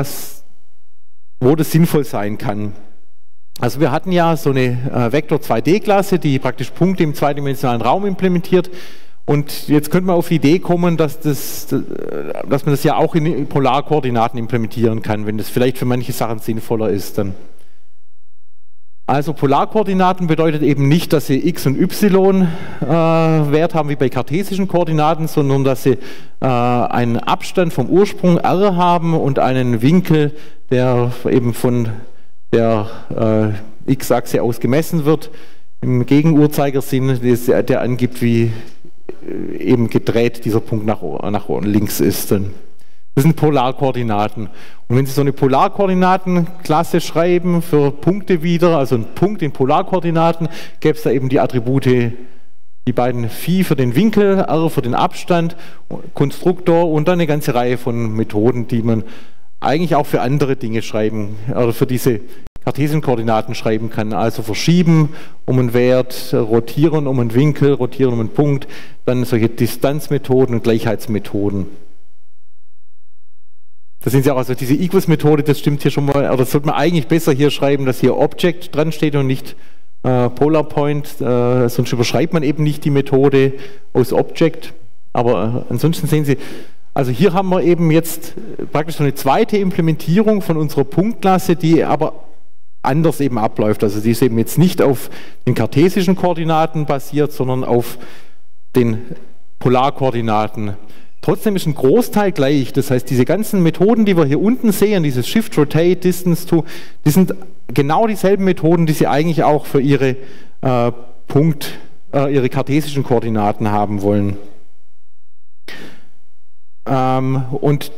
wo das sinnvoll sein kann. Also wir hatten ja so eine Vektor-2D-Klasse, die praktisch Punkte im zweidimensionalen Raum implementiert. Und jetzt könnte man auf die Idee kommen, dass man das ja auch in Polarkoordinaten implementieren kann, wenn das vielleicht für manche Sachen sinnvoller ist. Dann. Also Polarkoordinaten bedeutet eben nicht, dass sie x und y Wert haben wie bei kartesischen Koordinaten, sondern dass sie einen Abstand vom Ursprung r haben und einen Winkel, der eben von der x-Achse aus gemessen wird, im Gegenuhrzeigersinn, der angibt, wie eben gedreht dieser Punkt nach links ist. Dann. Das sind Polarkoordinaten. Und wenn Sie so eine Polarkoordinatenklasse schreiben für Punkte wieder, also ein Punkt in Polarkoordinaten, gäbe es da eben die Attribute, die beiden Phi für den Winkel, R für den Abstand, Konstruktor und dann eine ganze Reihe von Methoden, die man eigentlich auch für andere Dinge schreiben, oder für diese Kartesienkoordinaten schreiben kann. Also verschieben um einen Wert, rotieren um einen Winkel, rotieren um einen Punkt, dann solche Distanzmethoden und Gleichheitsmethoden. Das sind ja auch, also diese Equals-Methode, das stimmt hier schon mal, oder das sollte man eigentlich besser hier schreiben, dass hier Object dran steht und nicht Polar Point, sonst überschreibt man eben nicht die Methode aus Object. Aber ansonsten sehen Sie, also hier haben wir eben jetzt praktisch so eine zweite Implementierung von unserer Punktklasse, die aber anders eben abläuft. Also die ist eben jetzt nicht auf den kartesischen Koordinaten basiert, sondern auf den Polarkoordinaten. Trotzdem ist ein Großteil gleich, das heißt, diese ganzen Methoden, die wir hier unten sehen, dieses Shift, Rotate, Distance to, die sind genau dieselben Methoden, die Sie eigentlich auch für Ihre Ihre kartesischen Koordinaten haben wollen. Und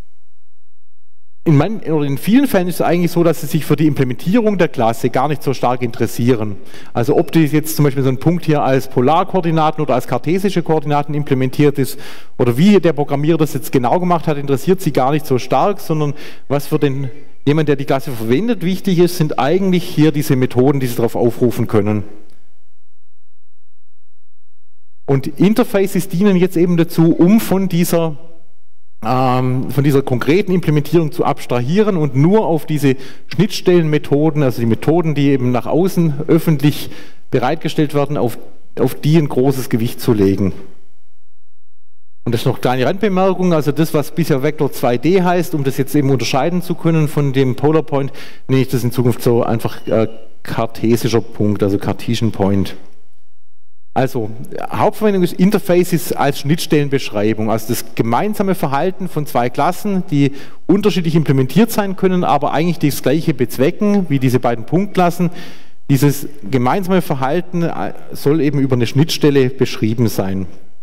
in vielen Fällen ist es eigentlich so, dass sie sich für die Implementierung der Klasse gar nicht so stark interessieren. Also ob das jetzt zum Beispiel so ein Punkt hier als Polarkoordinaten oder als kartesische Koordinaten implementiert ist oder wie der Programmierer das jetzt genau gemacht hat, interessiert sie gar nicht so stark, sondern was für jemand, der die Klasse verwendet, wichtig ist, sind eigentlich hier diese Methoden, die sie darauf aufrufen können. Und Interfaces dienen jetzt eben dazu, um von dieser konkreten Implementierung zu abstrahieren und nur auf diese Schnittstellenmethoden, also die Methoden, die eben nach außen öffentlich bereitgestellt werden, auf die ein großes Gewicht zu legen. Und das ist noch eine kleine Randbemerkung, also das, was bisher Vektor 2D heißt, um das jetzt eben unterscheiden zu können von dem Polar Point, nenne ich das in Zukunft so einfach kartesischer Punkt, also Cartesian Point. Also, Hauptverwendung des Interfaces als Schnittstellenbeschreibung, also das gemeinsame Verhalten von zwei Klassen, die unterschiedlich implementiert sein können, aber eigentlich das gleiche bezwecken wie diese beiden Punktklassen. Dieses gemeinsame Verhalten soll eben über eine Schnittstelle beschrieben sein.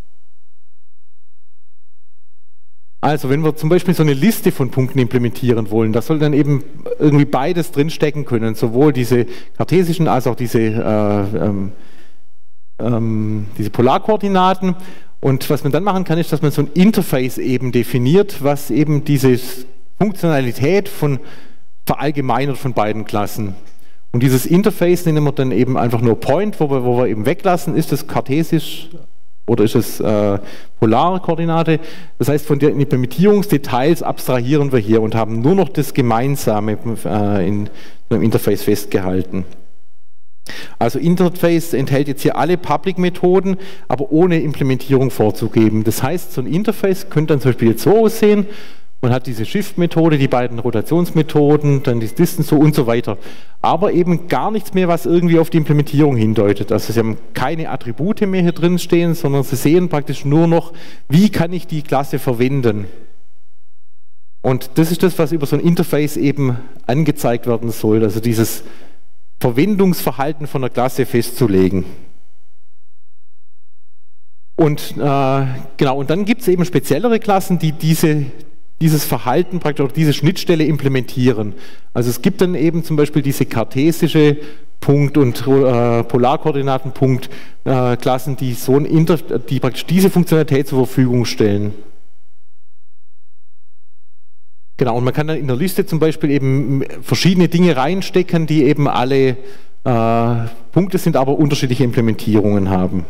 Also, wenn wir zum Beispiel so eine Liste von Punkten implementieren wollen, da soll dann eben irgendwie beides drinstecken können, sowohl diese kartesischen als auch diese diese Polarkoordinaten. Und was man dann machen kann, ist, dass man so ein Interface eben definiert, was eben diese Funktionalität verallgemeinert von beiden Klassen. Und dieses Interface nennen wir dann eben einfach nur Point, wo wir eben weglassen, ist es kartesisch oder ist es Polarkoordinate. Das heißt, von den Implementierungsdetails abstrahieren wir hier und haben nur noch das Gemeinsame in einem Interface festgehalten. Also Interface enthält jetzt hier alle Public-Methoden, aber ohne Implementierung vorzugeben. Das heißt, so ein Interface könnte dann zum Beispiel jetzt so aussehen. Man hat diese Shift-Methode, die beiden Rotationsmethoden, dann die Distance und so weiter. Aber eben gar nichts mehr, was irgendwie auf die Implementierung hindeutet. Also Sie haben keine Attribute mehr hier drin stehen, sondern Sie sehen praktisch nur noch, wie kann ich die Klasse verwenden. Und das ist das, was über so ein Interface eben angezeigt werden soll. Also dieses Verwendungsverhalten von der Klasse festzulegen. Und genau, und dann gibt es eben speziellere Klassen, die dieses Verhalten praktisch oder diese Schnittstelle implementieren. Also es gibt dann eben zum Beispiel diese kartesische Punkt- und Polarkoordinatenpunkt Klassen, die die praktisch diese Funktionalität zur Verfügung stellen. Genau, und man kann dann in der Liste zum Beispiel eben verschiedene Dinge reinstecken, die eben alle Punkte sind, aber unterschiedliche Implementierungen haben.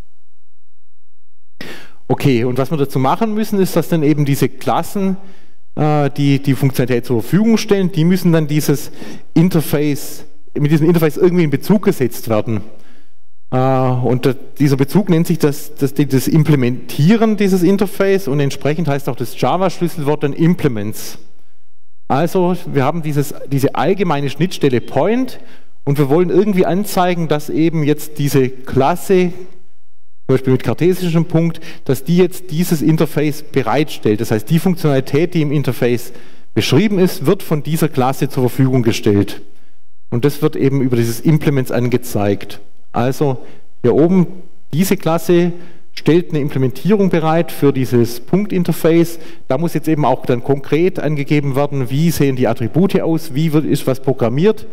Okay, und was wir dazu machen müssen, ist, dass dann eben diese Klassen, die die Funktionalität zur Verfügung stellen, die müssen dann mit diesem Interface irgendwie in Bezug gesetzt werden. Und dieser Bezug nennt sich das Implementieren dieses Interface und entsprechend heißt auch das Java-Schlüsselwort dann Implements. Also wir haben diese allgemeine Schnittstelle Point und wir wollen irgendwie anzeigen, dass eben jetzt diese Klasse, zum Beispiel mit kartesischem Punkt, dass die jetzt dieses Interface bereitstellt. Das heißt, die Funktionalität, die im Interface beschrieben ist, wird von dieser Klasse zur Verfügung gestellt. Und das wird eben über dieses Implements angezeigt. Also hier oben, diese Klasse stellt eine Implementierung bereit für dieses Punkt-Interface. Da muss jetzt eben auch dann konkret angegeben werden, wie sehen die Attribute aus, wie ist was programmiert.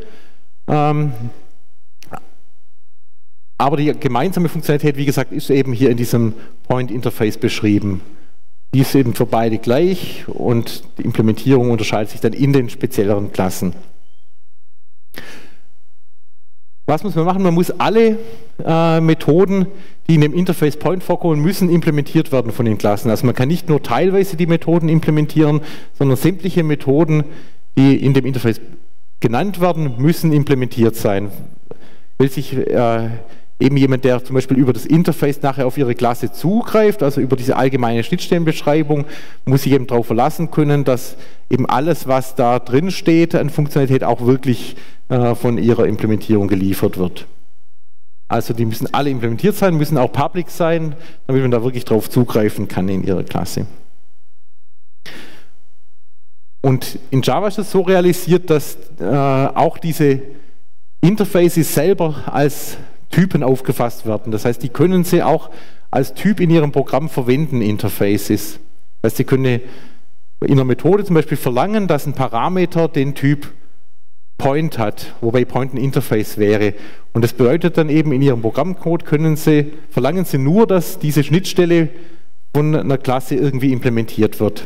Aber die gemeinsame Funktionalität, wie gesagt, ist eben hier in diesem Point-Interface beschrieben. Die ist eben für beide gleich und die Implementierung unterscheidet sich dann in den spezielleren Klassen. Was muss man machen? Man muss alle Methoden, die in dem Interface Point vorkommen, müssen implementiert werden von den Klassen. Also man kann nicht nur teilweise die Methoden implementieren, sondern sämtliche Methoden, die in dem Interface genannt werden, müssen implementiert sein. Will sich eben jemand, der zum Beispiel über das Interface nachher auf Ihre Klasse zugreift, also über diese allgemeine Schnittstellenbeschreibung, muss sich eben darauf verlassen können, dass eben alles, was da drin steht an Funktionalität, auch wirklich von Ihrer Implementierung geliefert wird. Also die müssen alle implementiert sein, müssen auch public sein, damit man da wirklich drauf zugreifen kann in Ihrer Klasse. Und in Java ist es so realisiert, dass auch diese Interfaces selber als Typen aufgefasst werden. Das heißt, die können Sie auch als Typ in Ihrem Programm verwenden, Interfaces. Das heißt, Sie können in einer Methode zum Beispiel verlangen, dass ein Parameter den Typ Point hat, wobei Point ein Interface wäre. Und das bedeutet dann eben, in Ihrem Programmcode verlangen Sie nur, dass diese Schnittstelle von einer Klasse irgendwie implementiert wird.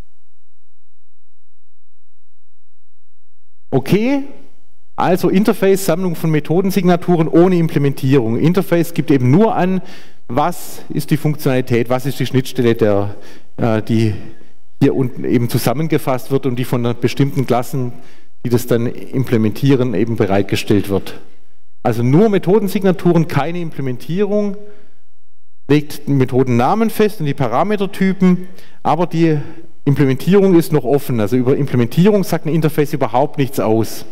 Okay. Also Interface, Sammlung von Methodensignaturen ohne Implementierung. Interface gibt eben nur an, was ist die Funktionalität, was ist die Schnittstelle, die hier unten eben zusammengefasst wird und die von bestimmten Klassen, die das dann implementieren, eben bereitgestellt wird. Also nur Methodensignaturen, keine Implementierung, legt den Methodennamen fest und die Parametertypen, aber die Implementierung ist noch offen. Also über Implementierung sagt ein Interface überhaupt nichts aus.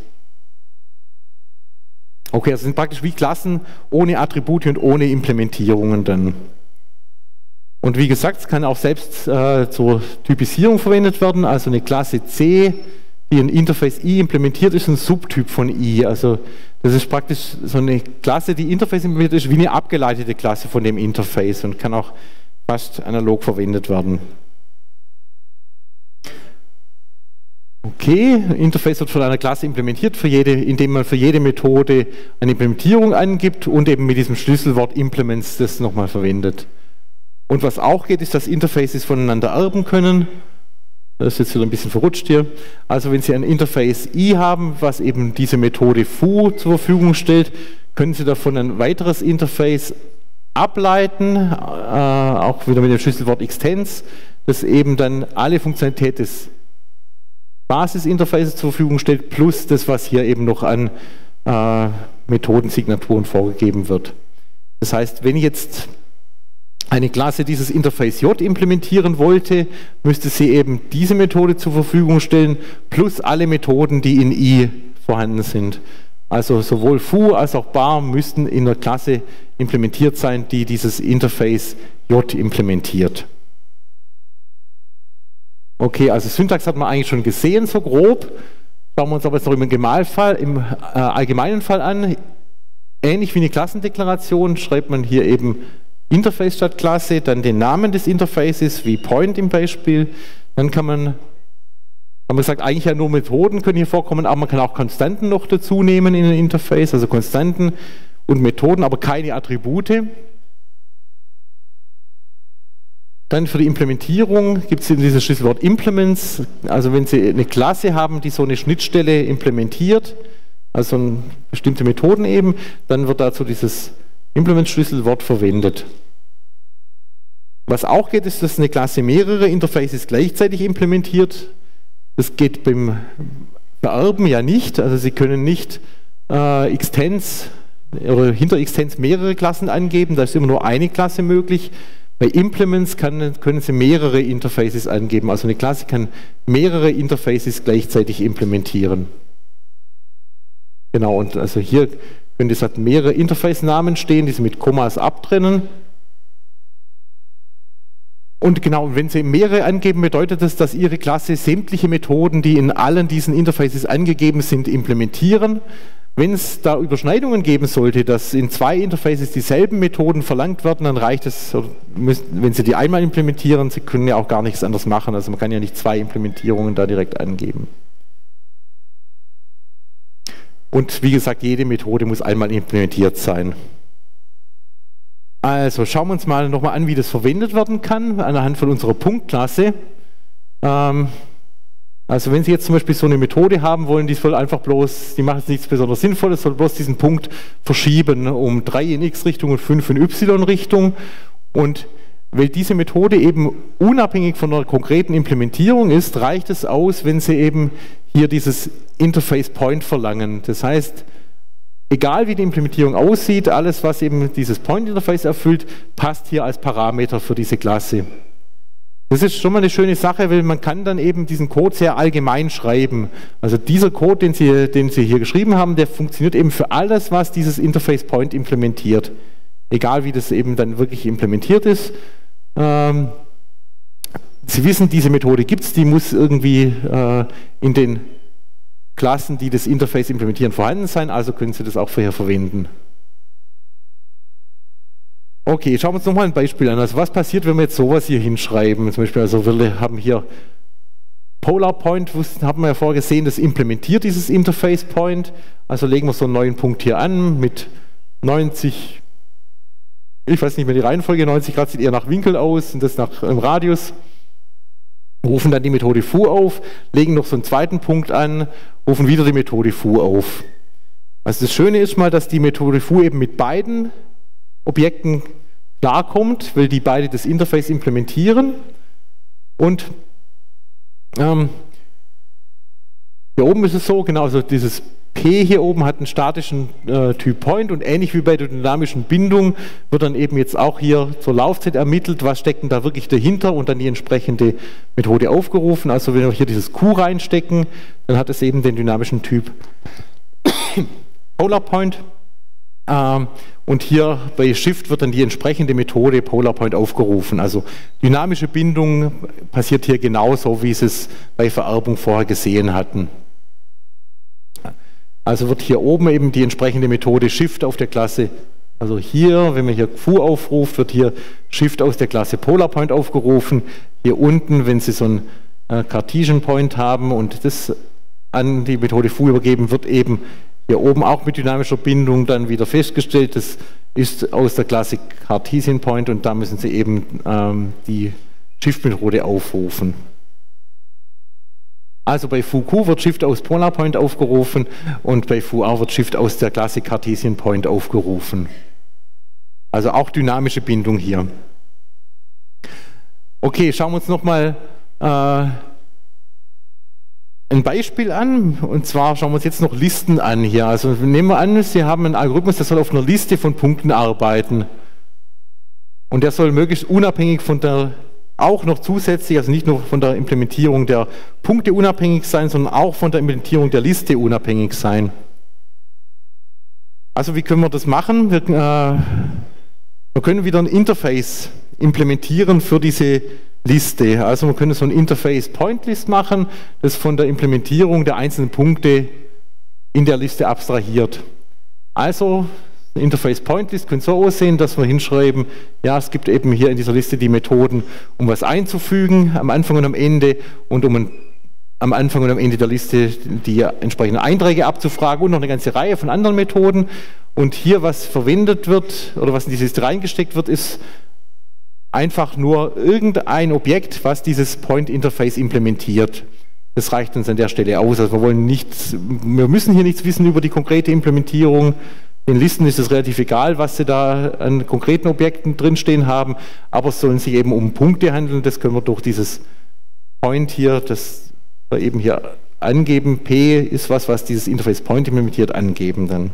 Okay, also sind praktisch wie Klassen ohne Attribute und ohne Implementierungen dann. Und wie gesagt, es kann auch selbst zur Typisierung verwendet werden. Also eine Klasse C, die ein Interface I implementiert, ist ein Subtyp von I. Also das ist praktisch so eine Klasse, die Interface implementiert ist, wie eine abgeleitete Klasse von dem Interface und kann auch fast analog verwendet werden. Okay, Interface wird von einer Klasse implementiert, indem man für jede Methode eine Implementierung angibt und eben mit diesem Schlüsselwort Implements das nochmal verwendet. Und was auch geht, ist, dass Interfaces voneinander erben können. Das ist jetzt wieder ein bisschen verrutscht hier. Also wenn Sie ein Interface I haben, was eben diese Methode foo zur Verfügung stellt, können Sie davon ein weiteres Interface ableiten, auch wieder mit dem Schlüsselwort extends, das eben dann alle Funktionalität des Basisinterfaces zur Verfügung stellt, plus das, was hier eben noch an Methodensignaturen vorgegeben wird. Das heißt, wenn jetzt eine Klasse dieses Interface J implementieren wollte, müsste sie eben diese Methode zur Verfügung stellen, plus alle Methoden, die in I vorhanden sind. Also sowohl foo als auch bar müssten in der Klasse implementiert sein, die dieses Interface J implementiert. Okay, also Syntax hat man eigentlich schon gesehen, so grob. Schauen wir uns aber jetzt noch im allgemeinen Fall an. Ähnlich wie eine Klassendeklaration schreibt man hier eben Interface statt Klasse, dann den Namen des Interfaces, wie Point im Beispiel. Dann haben wir gesagt, eigentlich ja nur Methoden können hier vorkommen, aber man kann auch Konstanten noch dazu nehmen in ein Interface, also Konstanten und Methoden, aber keine Attribute. Dann für die Implementierung gibt es eben dieses Schlüsselwort Implements. Also wenn Sie eine Klasse haben, die so eine Schnittstelle implementiert, also bestimmte Methoden eben, dann wird dazu dieses Implement-Schlüsselwort verwendet. Was auch geht, ist, dass eine Klasse mehrere Interfaces gleichzeitig implementiert. Das geht beim Vererben ja nicht. Also Sie können nicht Extends oder hinter Extends mehrere Klassen angeben. Da ist immer nur eine Klasse möglich. Bei Implements können Sie mehrere Interfaces angeben. Also eine Klasse kann mehrere Interfaces gleichzeitig implementieren. Genau, und also hier können es mehrere Interface-Namen stehen, die Sie mit Kommas abtrennen. Und genau, wenn Sie mehrere angeben, bedeutet das, dass Ihre Klasse sämtliche Methoden, die in allen diesen Interfaces angegeben sind, implementieren. Wenn es da Überschneidungen geben sollte, dass in zwei Interfaces dieselben Methoden verlangt werden, dann reicht es, wenn Sie die einmal implementieren, Sie können ja auch gar nichts anderes machen. Also man kann ja nicht zwei Implementierungen da direkt angeben. Und wie gesagt, jede Methode muss einmal implementiert sein. Also schauen wir uns mal nochmal an, wie das verwendet werden kann, anhand von unserer Punktklasse. Also wenn Sie jetzt zum Beispiel so eine Methode haben wollen, die soll einfach bloß, die macht jetzt nichts besonders Sinnvolles, soll bloß diesen Punkt verschieben um 3 in x-Richtung und 5 in y-Richtung. Und weil diese Methode eben unabhängig von einer konkreten Implementierung ist, reicht es aus, wenn Sie eben hier dieses Interface Point verlangen. Das heißt, egal wie die Implementierung aussieht, alles was eben dieses Point Interface erfüllt, passt hier als Parameter für diese Klasse. Das ist schon mal eine schöne Sache, weil man kann dann eben diesen Code sehr allgemein schreiben. Also dieser Code, den Sie hier geschrieben haben, der funktioniert eben für alles, was dieses Interface Point implementiert. Egal wie das eben dann wirklich implementiert ist. Sie wissen, diese Methode gibt es, die muss irgendwie in den Klassen, die das Interface implementieren, vorhanden sein, also können Sie das auch vorher verwenden. Okay, schauen wir uns nochmal ein Beispiel an. Also was passiert, wenn wir jetzt sowas hier hinschreiben? Zum Beispiel, also wir haben hier Polar Point, haben wir ja vorher gesehen, das implementiert dieses Interface Point. Also legen wir so einen neuen Punkt hier an mit 90, ich weiß nicht mehr die Reihenfolge, 90 Grad sieht eher nach Winkel aus und das nach Radius. Rufen dann die Methode foo auf, legen noch so einen zweiten Punkt an, rufen wieder die Methode foo auf. Also das Schöne ist mal, dass die Methode foo eben mit beiden Objekten klarkommt, weil die beide das Interface implementieren. Und hier oben ist es so, genau, also dieses P hier oben hat einen statischen Typ Point und ähnlich wie bei der dynamischen Bindung wird dann eben jetzt auch hier zur Laufzeit ermittelt, was steckt denn da wirklich dahinter und dann die entsprechende Methode aufgerufen. Also wenn wir hier dieses Q reinstecken, dann hat es eben den dynamischen Typ Polar Point. Und hier bei Shift wird dann die entsprechende Methode Polar Point aufgerufen. Also dynamische Bindung passiert hier genauso, wie Sie es bei Vererbung vorher gesehen hatten. Also wird hier oben eben die entsprechende Methode Shift auf der Klasse, also hier, wenn man hier foo aufruft, wird hier Shift aus der Klasse Polar Point aufgerufen. Hier unten, wenn Sie so ein Cartesian Point haben und das an die Methode Foo übergeben, wird eben hier oben auch mit dynamischer Bindung dann wieder festgestellt. Das ist aus der Klasse Cartesian Point und da müssen Sie eben die Shift-Methode aufrufen. Also bei Foo-Q wird Shift aus Polar Point aufgerufen und bei Foo-R wird Shift aus der Klasse Cartesian Point aufgerufen. Also auch dynamische Bindung hier. Okay, schauen wir uns nochmal ein Beispiel an, und zwar schauen wir uns jetzt noch Listen an hier. Also nehmen wir an, Sie haben einen Algorithmus, der soll auf einer Liste von Punkten arbeiten. Und der soll möglichst unabhängig von der, auch noch zusätzlich, also nicht nur von der Implementierung der Punkte unabhängig sein, sondern auch von der Implementierung der Liste unabhängig sein. Also wie können wir das machen? Wir können wieder ein Interface implementieren für diese Liste. Also wir können so ein Interface Pointlist machen, das von der Implementierung der einzelnen Punkte in der Liste abstrahiert. Also Interface Pointlist könnte so aussehen, dass wir hinschreiben, ja, es gibt eben hier in dieser Liste die Methoden, um was einzufügen, am Anfang und am Ende, und um am Anfang und am Ende der Liste die entsprechenden Einträge abzufragen und noch eine ganze Reihe von anderen Methoden. Und hier, was verwendet wird oder was in diese Liste reingesteckt wird, ist einfach nur irgendein Objekt, was dieses Point-Interface implementiert. Das reicht uns an der Stelle aus. Also wir müssen hier nichts wissen über die konkrete Implementierung. Den Listen ist es relativ egal, was sie da an konkreten Objekten drinstehen haben, aber es sollen sich eben um Punkte handeln. Das können wir durch dieses Point hier, das wir eben hier angeben, P ist was dieses Interface Point implementiert, angeben dann.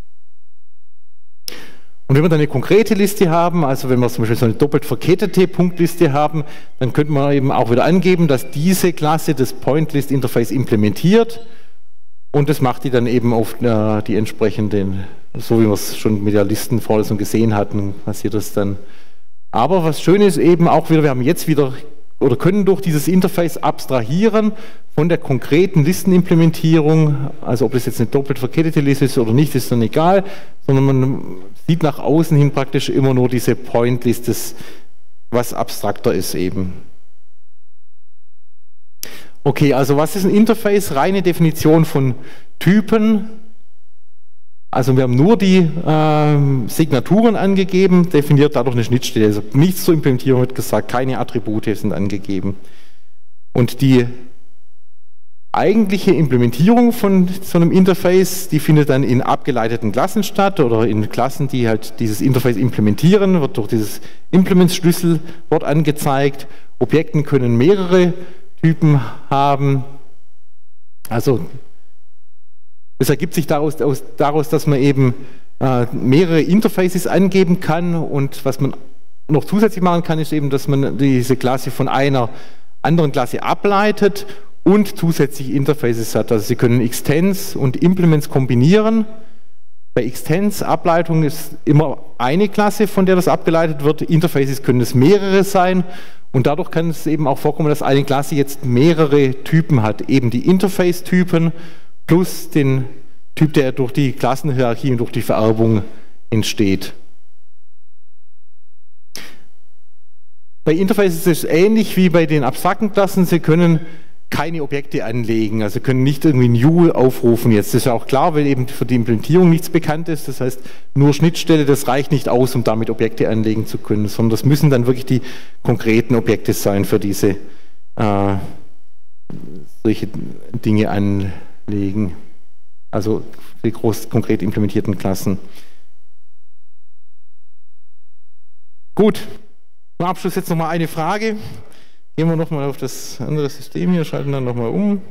Und wenn wir dann eine konkrete Liste haben, also wenn wir zum Beispiel so eine doppelt verkettete Punktliste haben, dann könnte man eben auch wieder angeben, dass diese Klasse das Pointlist-Interface implementiert, und das macht die dann eben auf die entsprechenden, so wie wir es schon mit der Listenvorlesung gesehen hatten, passiert das dann. Aber was schön ist eben auch wieder, wir haben jetzt wieder oder können durch dieses Interface abstrahieren von der konkreten Listenimplementierung, also ob das jetzt eine doppelt verkettete Liste ist oder nicht, ist dann egal, sondern man sieht nach außen hin praktisch immer nur diese Point-Liste, was abstrakter ist eben. Okay, also was ist ein Interface? Reine Definition von Typen. Also wir haben nur die Signaturen angegeben, definiert dadurch eine Schnittstelle. Also nichts zur Implementierung wird gesagt, keine Attribute sind angegeben. Und die eigentliche Implementierung von so einem Interface, die findet dann in abgeleiteten Klassen statt oder in Klassen, die halt dieses Interface implementieren, wird durch dieses Implements-Schlüsselwort angezeigt. Objekten können mehrere Typen haben. Also es ergibt sich daraus, dass man eben mehrere Interfaces angeben kann, und was man noch zusätzlich machen kann, ist eben, dass man diese Klasse von einer anderen Klasse ableitet und zusätzlich Interfaces hat. Also Sie können Extends und Implements kombinieren. Bei Extends, Ableitung, ist immer eine Klasse, von der das abgeleitet wird. Interfaces können es mehrere sein, und dadurch kann es eben auch vorkommen, dass eine Klasse jetzt mehrere Typen hat. Eben die Interface-Typen plus den Typ, der durch die Klassenhierarchie und durch die Vererbung entsteht. Bei Interfaces ist es ähnlich wie bei den abstrakten Klassen. Sie können keine Objekte anlegen, also können nicht irgendwie New aufrufen jetzt. Das ist ja auch klar, weil eben für die Implementierung nichts bekannt ist. Das heißt, nur Schnittstelle, das reicht nicht aus, um damit Objekte anlegen zu können, sondern das müssen dann wirklich die konkreten Objekte sein für diese solche Dinge anlegen. Also die konkret implementierten Klassen. Gut, zum Abschluss jetzt nochmal eine Frage. Gehen wir nochmal auf das andere System hier, schalten dann nochmal um.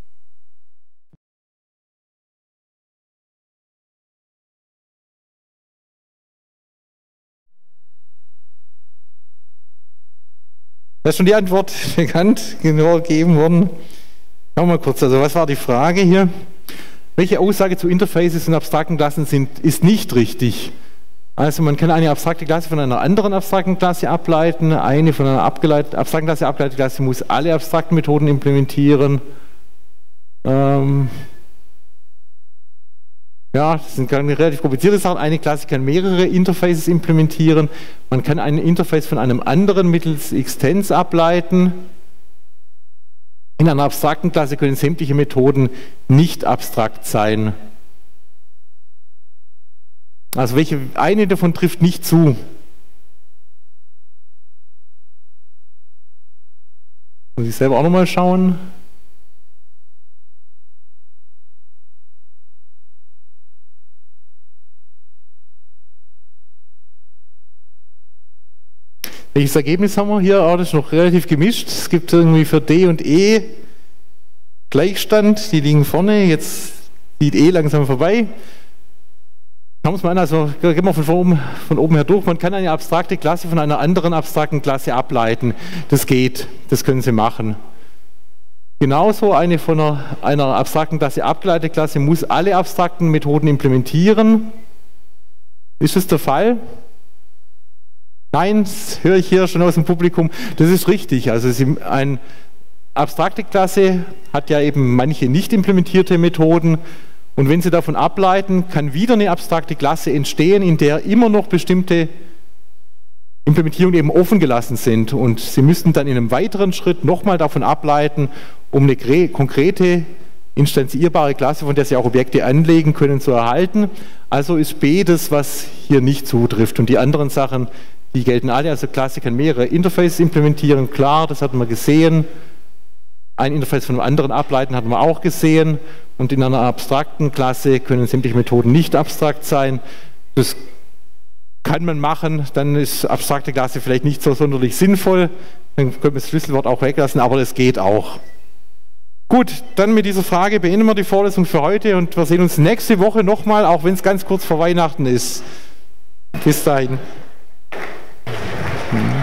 Da ist schon die Antwort bekannt, genau gegeben worden. Schauen wir mal kurz, also was war die Frage hier? Welche Aussage zu Interfaces und abstrakten Klassen ist nicht richtig? Also man kann eine abstrakte Klasse von einer anderen abstrakten Klasse ableiten. Eine von einer abstrakten Klasse abgeleitete Klasse muss alle abstrakten Methoden implementieren. Ja, das sind relativ komplizierte Sachen. Eine Klasse kann mehrere Interfaces implementieren. Man kann ein Interface von einem anderen mittels Extends ableiten. In einer abstrakten Klasse können sämtliche Methoden nicht abstrakt sein. Also welche eine davon trifft nicht zu? Muss ich selber auch nochmal schauen. Welches Ergebnis haben wir hier? Oh, das ist noch relativ gemischt. Es gibt irgendwie für D und E Gleichstand, die liegen vorne. Jetzt zieht E langsam vorbei. Schauen wir uns mal an, also gehen wir von oben her durch. Man kann eine abstrakte Klasse von einer anderen abstrakten Klasse ableiten. Das geht, das können Sie machen. Genauso eine von einer abstrakten Klasse abgeleitete Klasse muss alle abstrakten Methoden implementieren. Ist das der Fall? Nein, das höre ich hier schon aus dem Publikum. Das ist richtig. Also eine abstrakte Klasse hat ja eben manche nicht implementierte Methoden. Und wenn Sie davon ableiten, kann wieder eine abstrakte Klasse entstehen, in der immer noch bestimmte Implementierungen eben offen gelassen sind. Und Sie müssten dann in einem weiteren Schritt nochmal davon ableiten, um eine konkrete instanzierbare Klasse, von der Sie auch Objekte anlegen können, zu erhalten. Also ist B das, was hier nicht zutrifft. Und die anderen Sachen, die gelten alle. Also Klasse kann mehrere Interfaces implementieren, klar, das hatten wir gesehen. Ein Interface von einem anderen ableiten, hatten wir auch gesehen. Und in einer abstrakten Klasse können sämtliche Methoden nicht abstrakt sein. Das kann man machen, dann ist abstrakte Klasse vielleicht nicht so sonderlich sinnvoll. Dann könnte man das Schlüsselwort auch weglassen, aber das geht auch. Gut, dann mit dieser Frage beenden wir die Vorlesung für heute und wir sehen uns nächste Woche nochmal, auch wenn es ganz kurz vor Weihnachten ist. Bis dahin.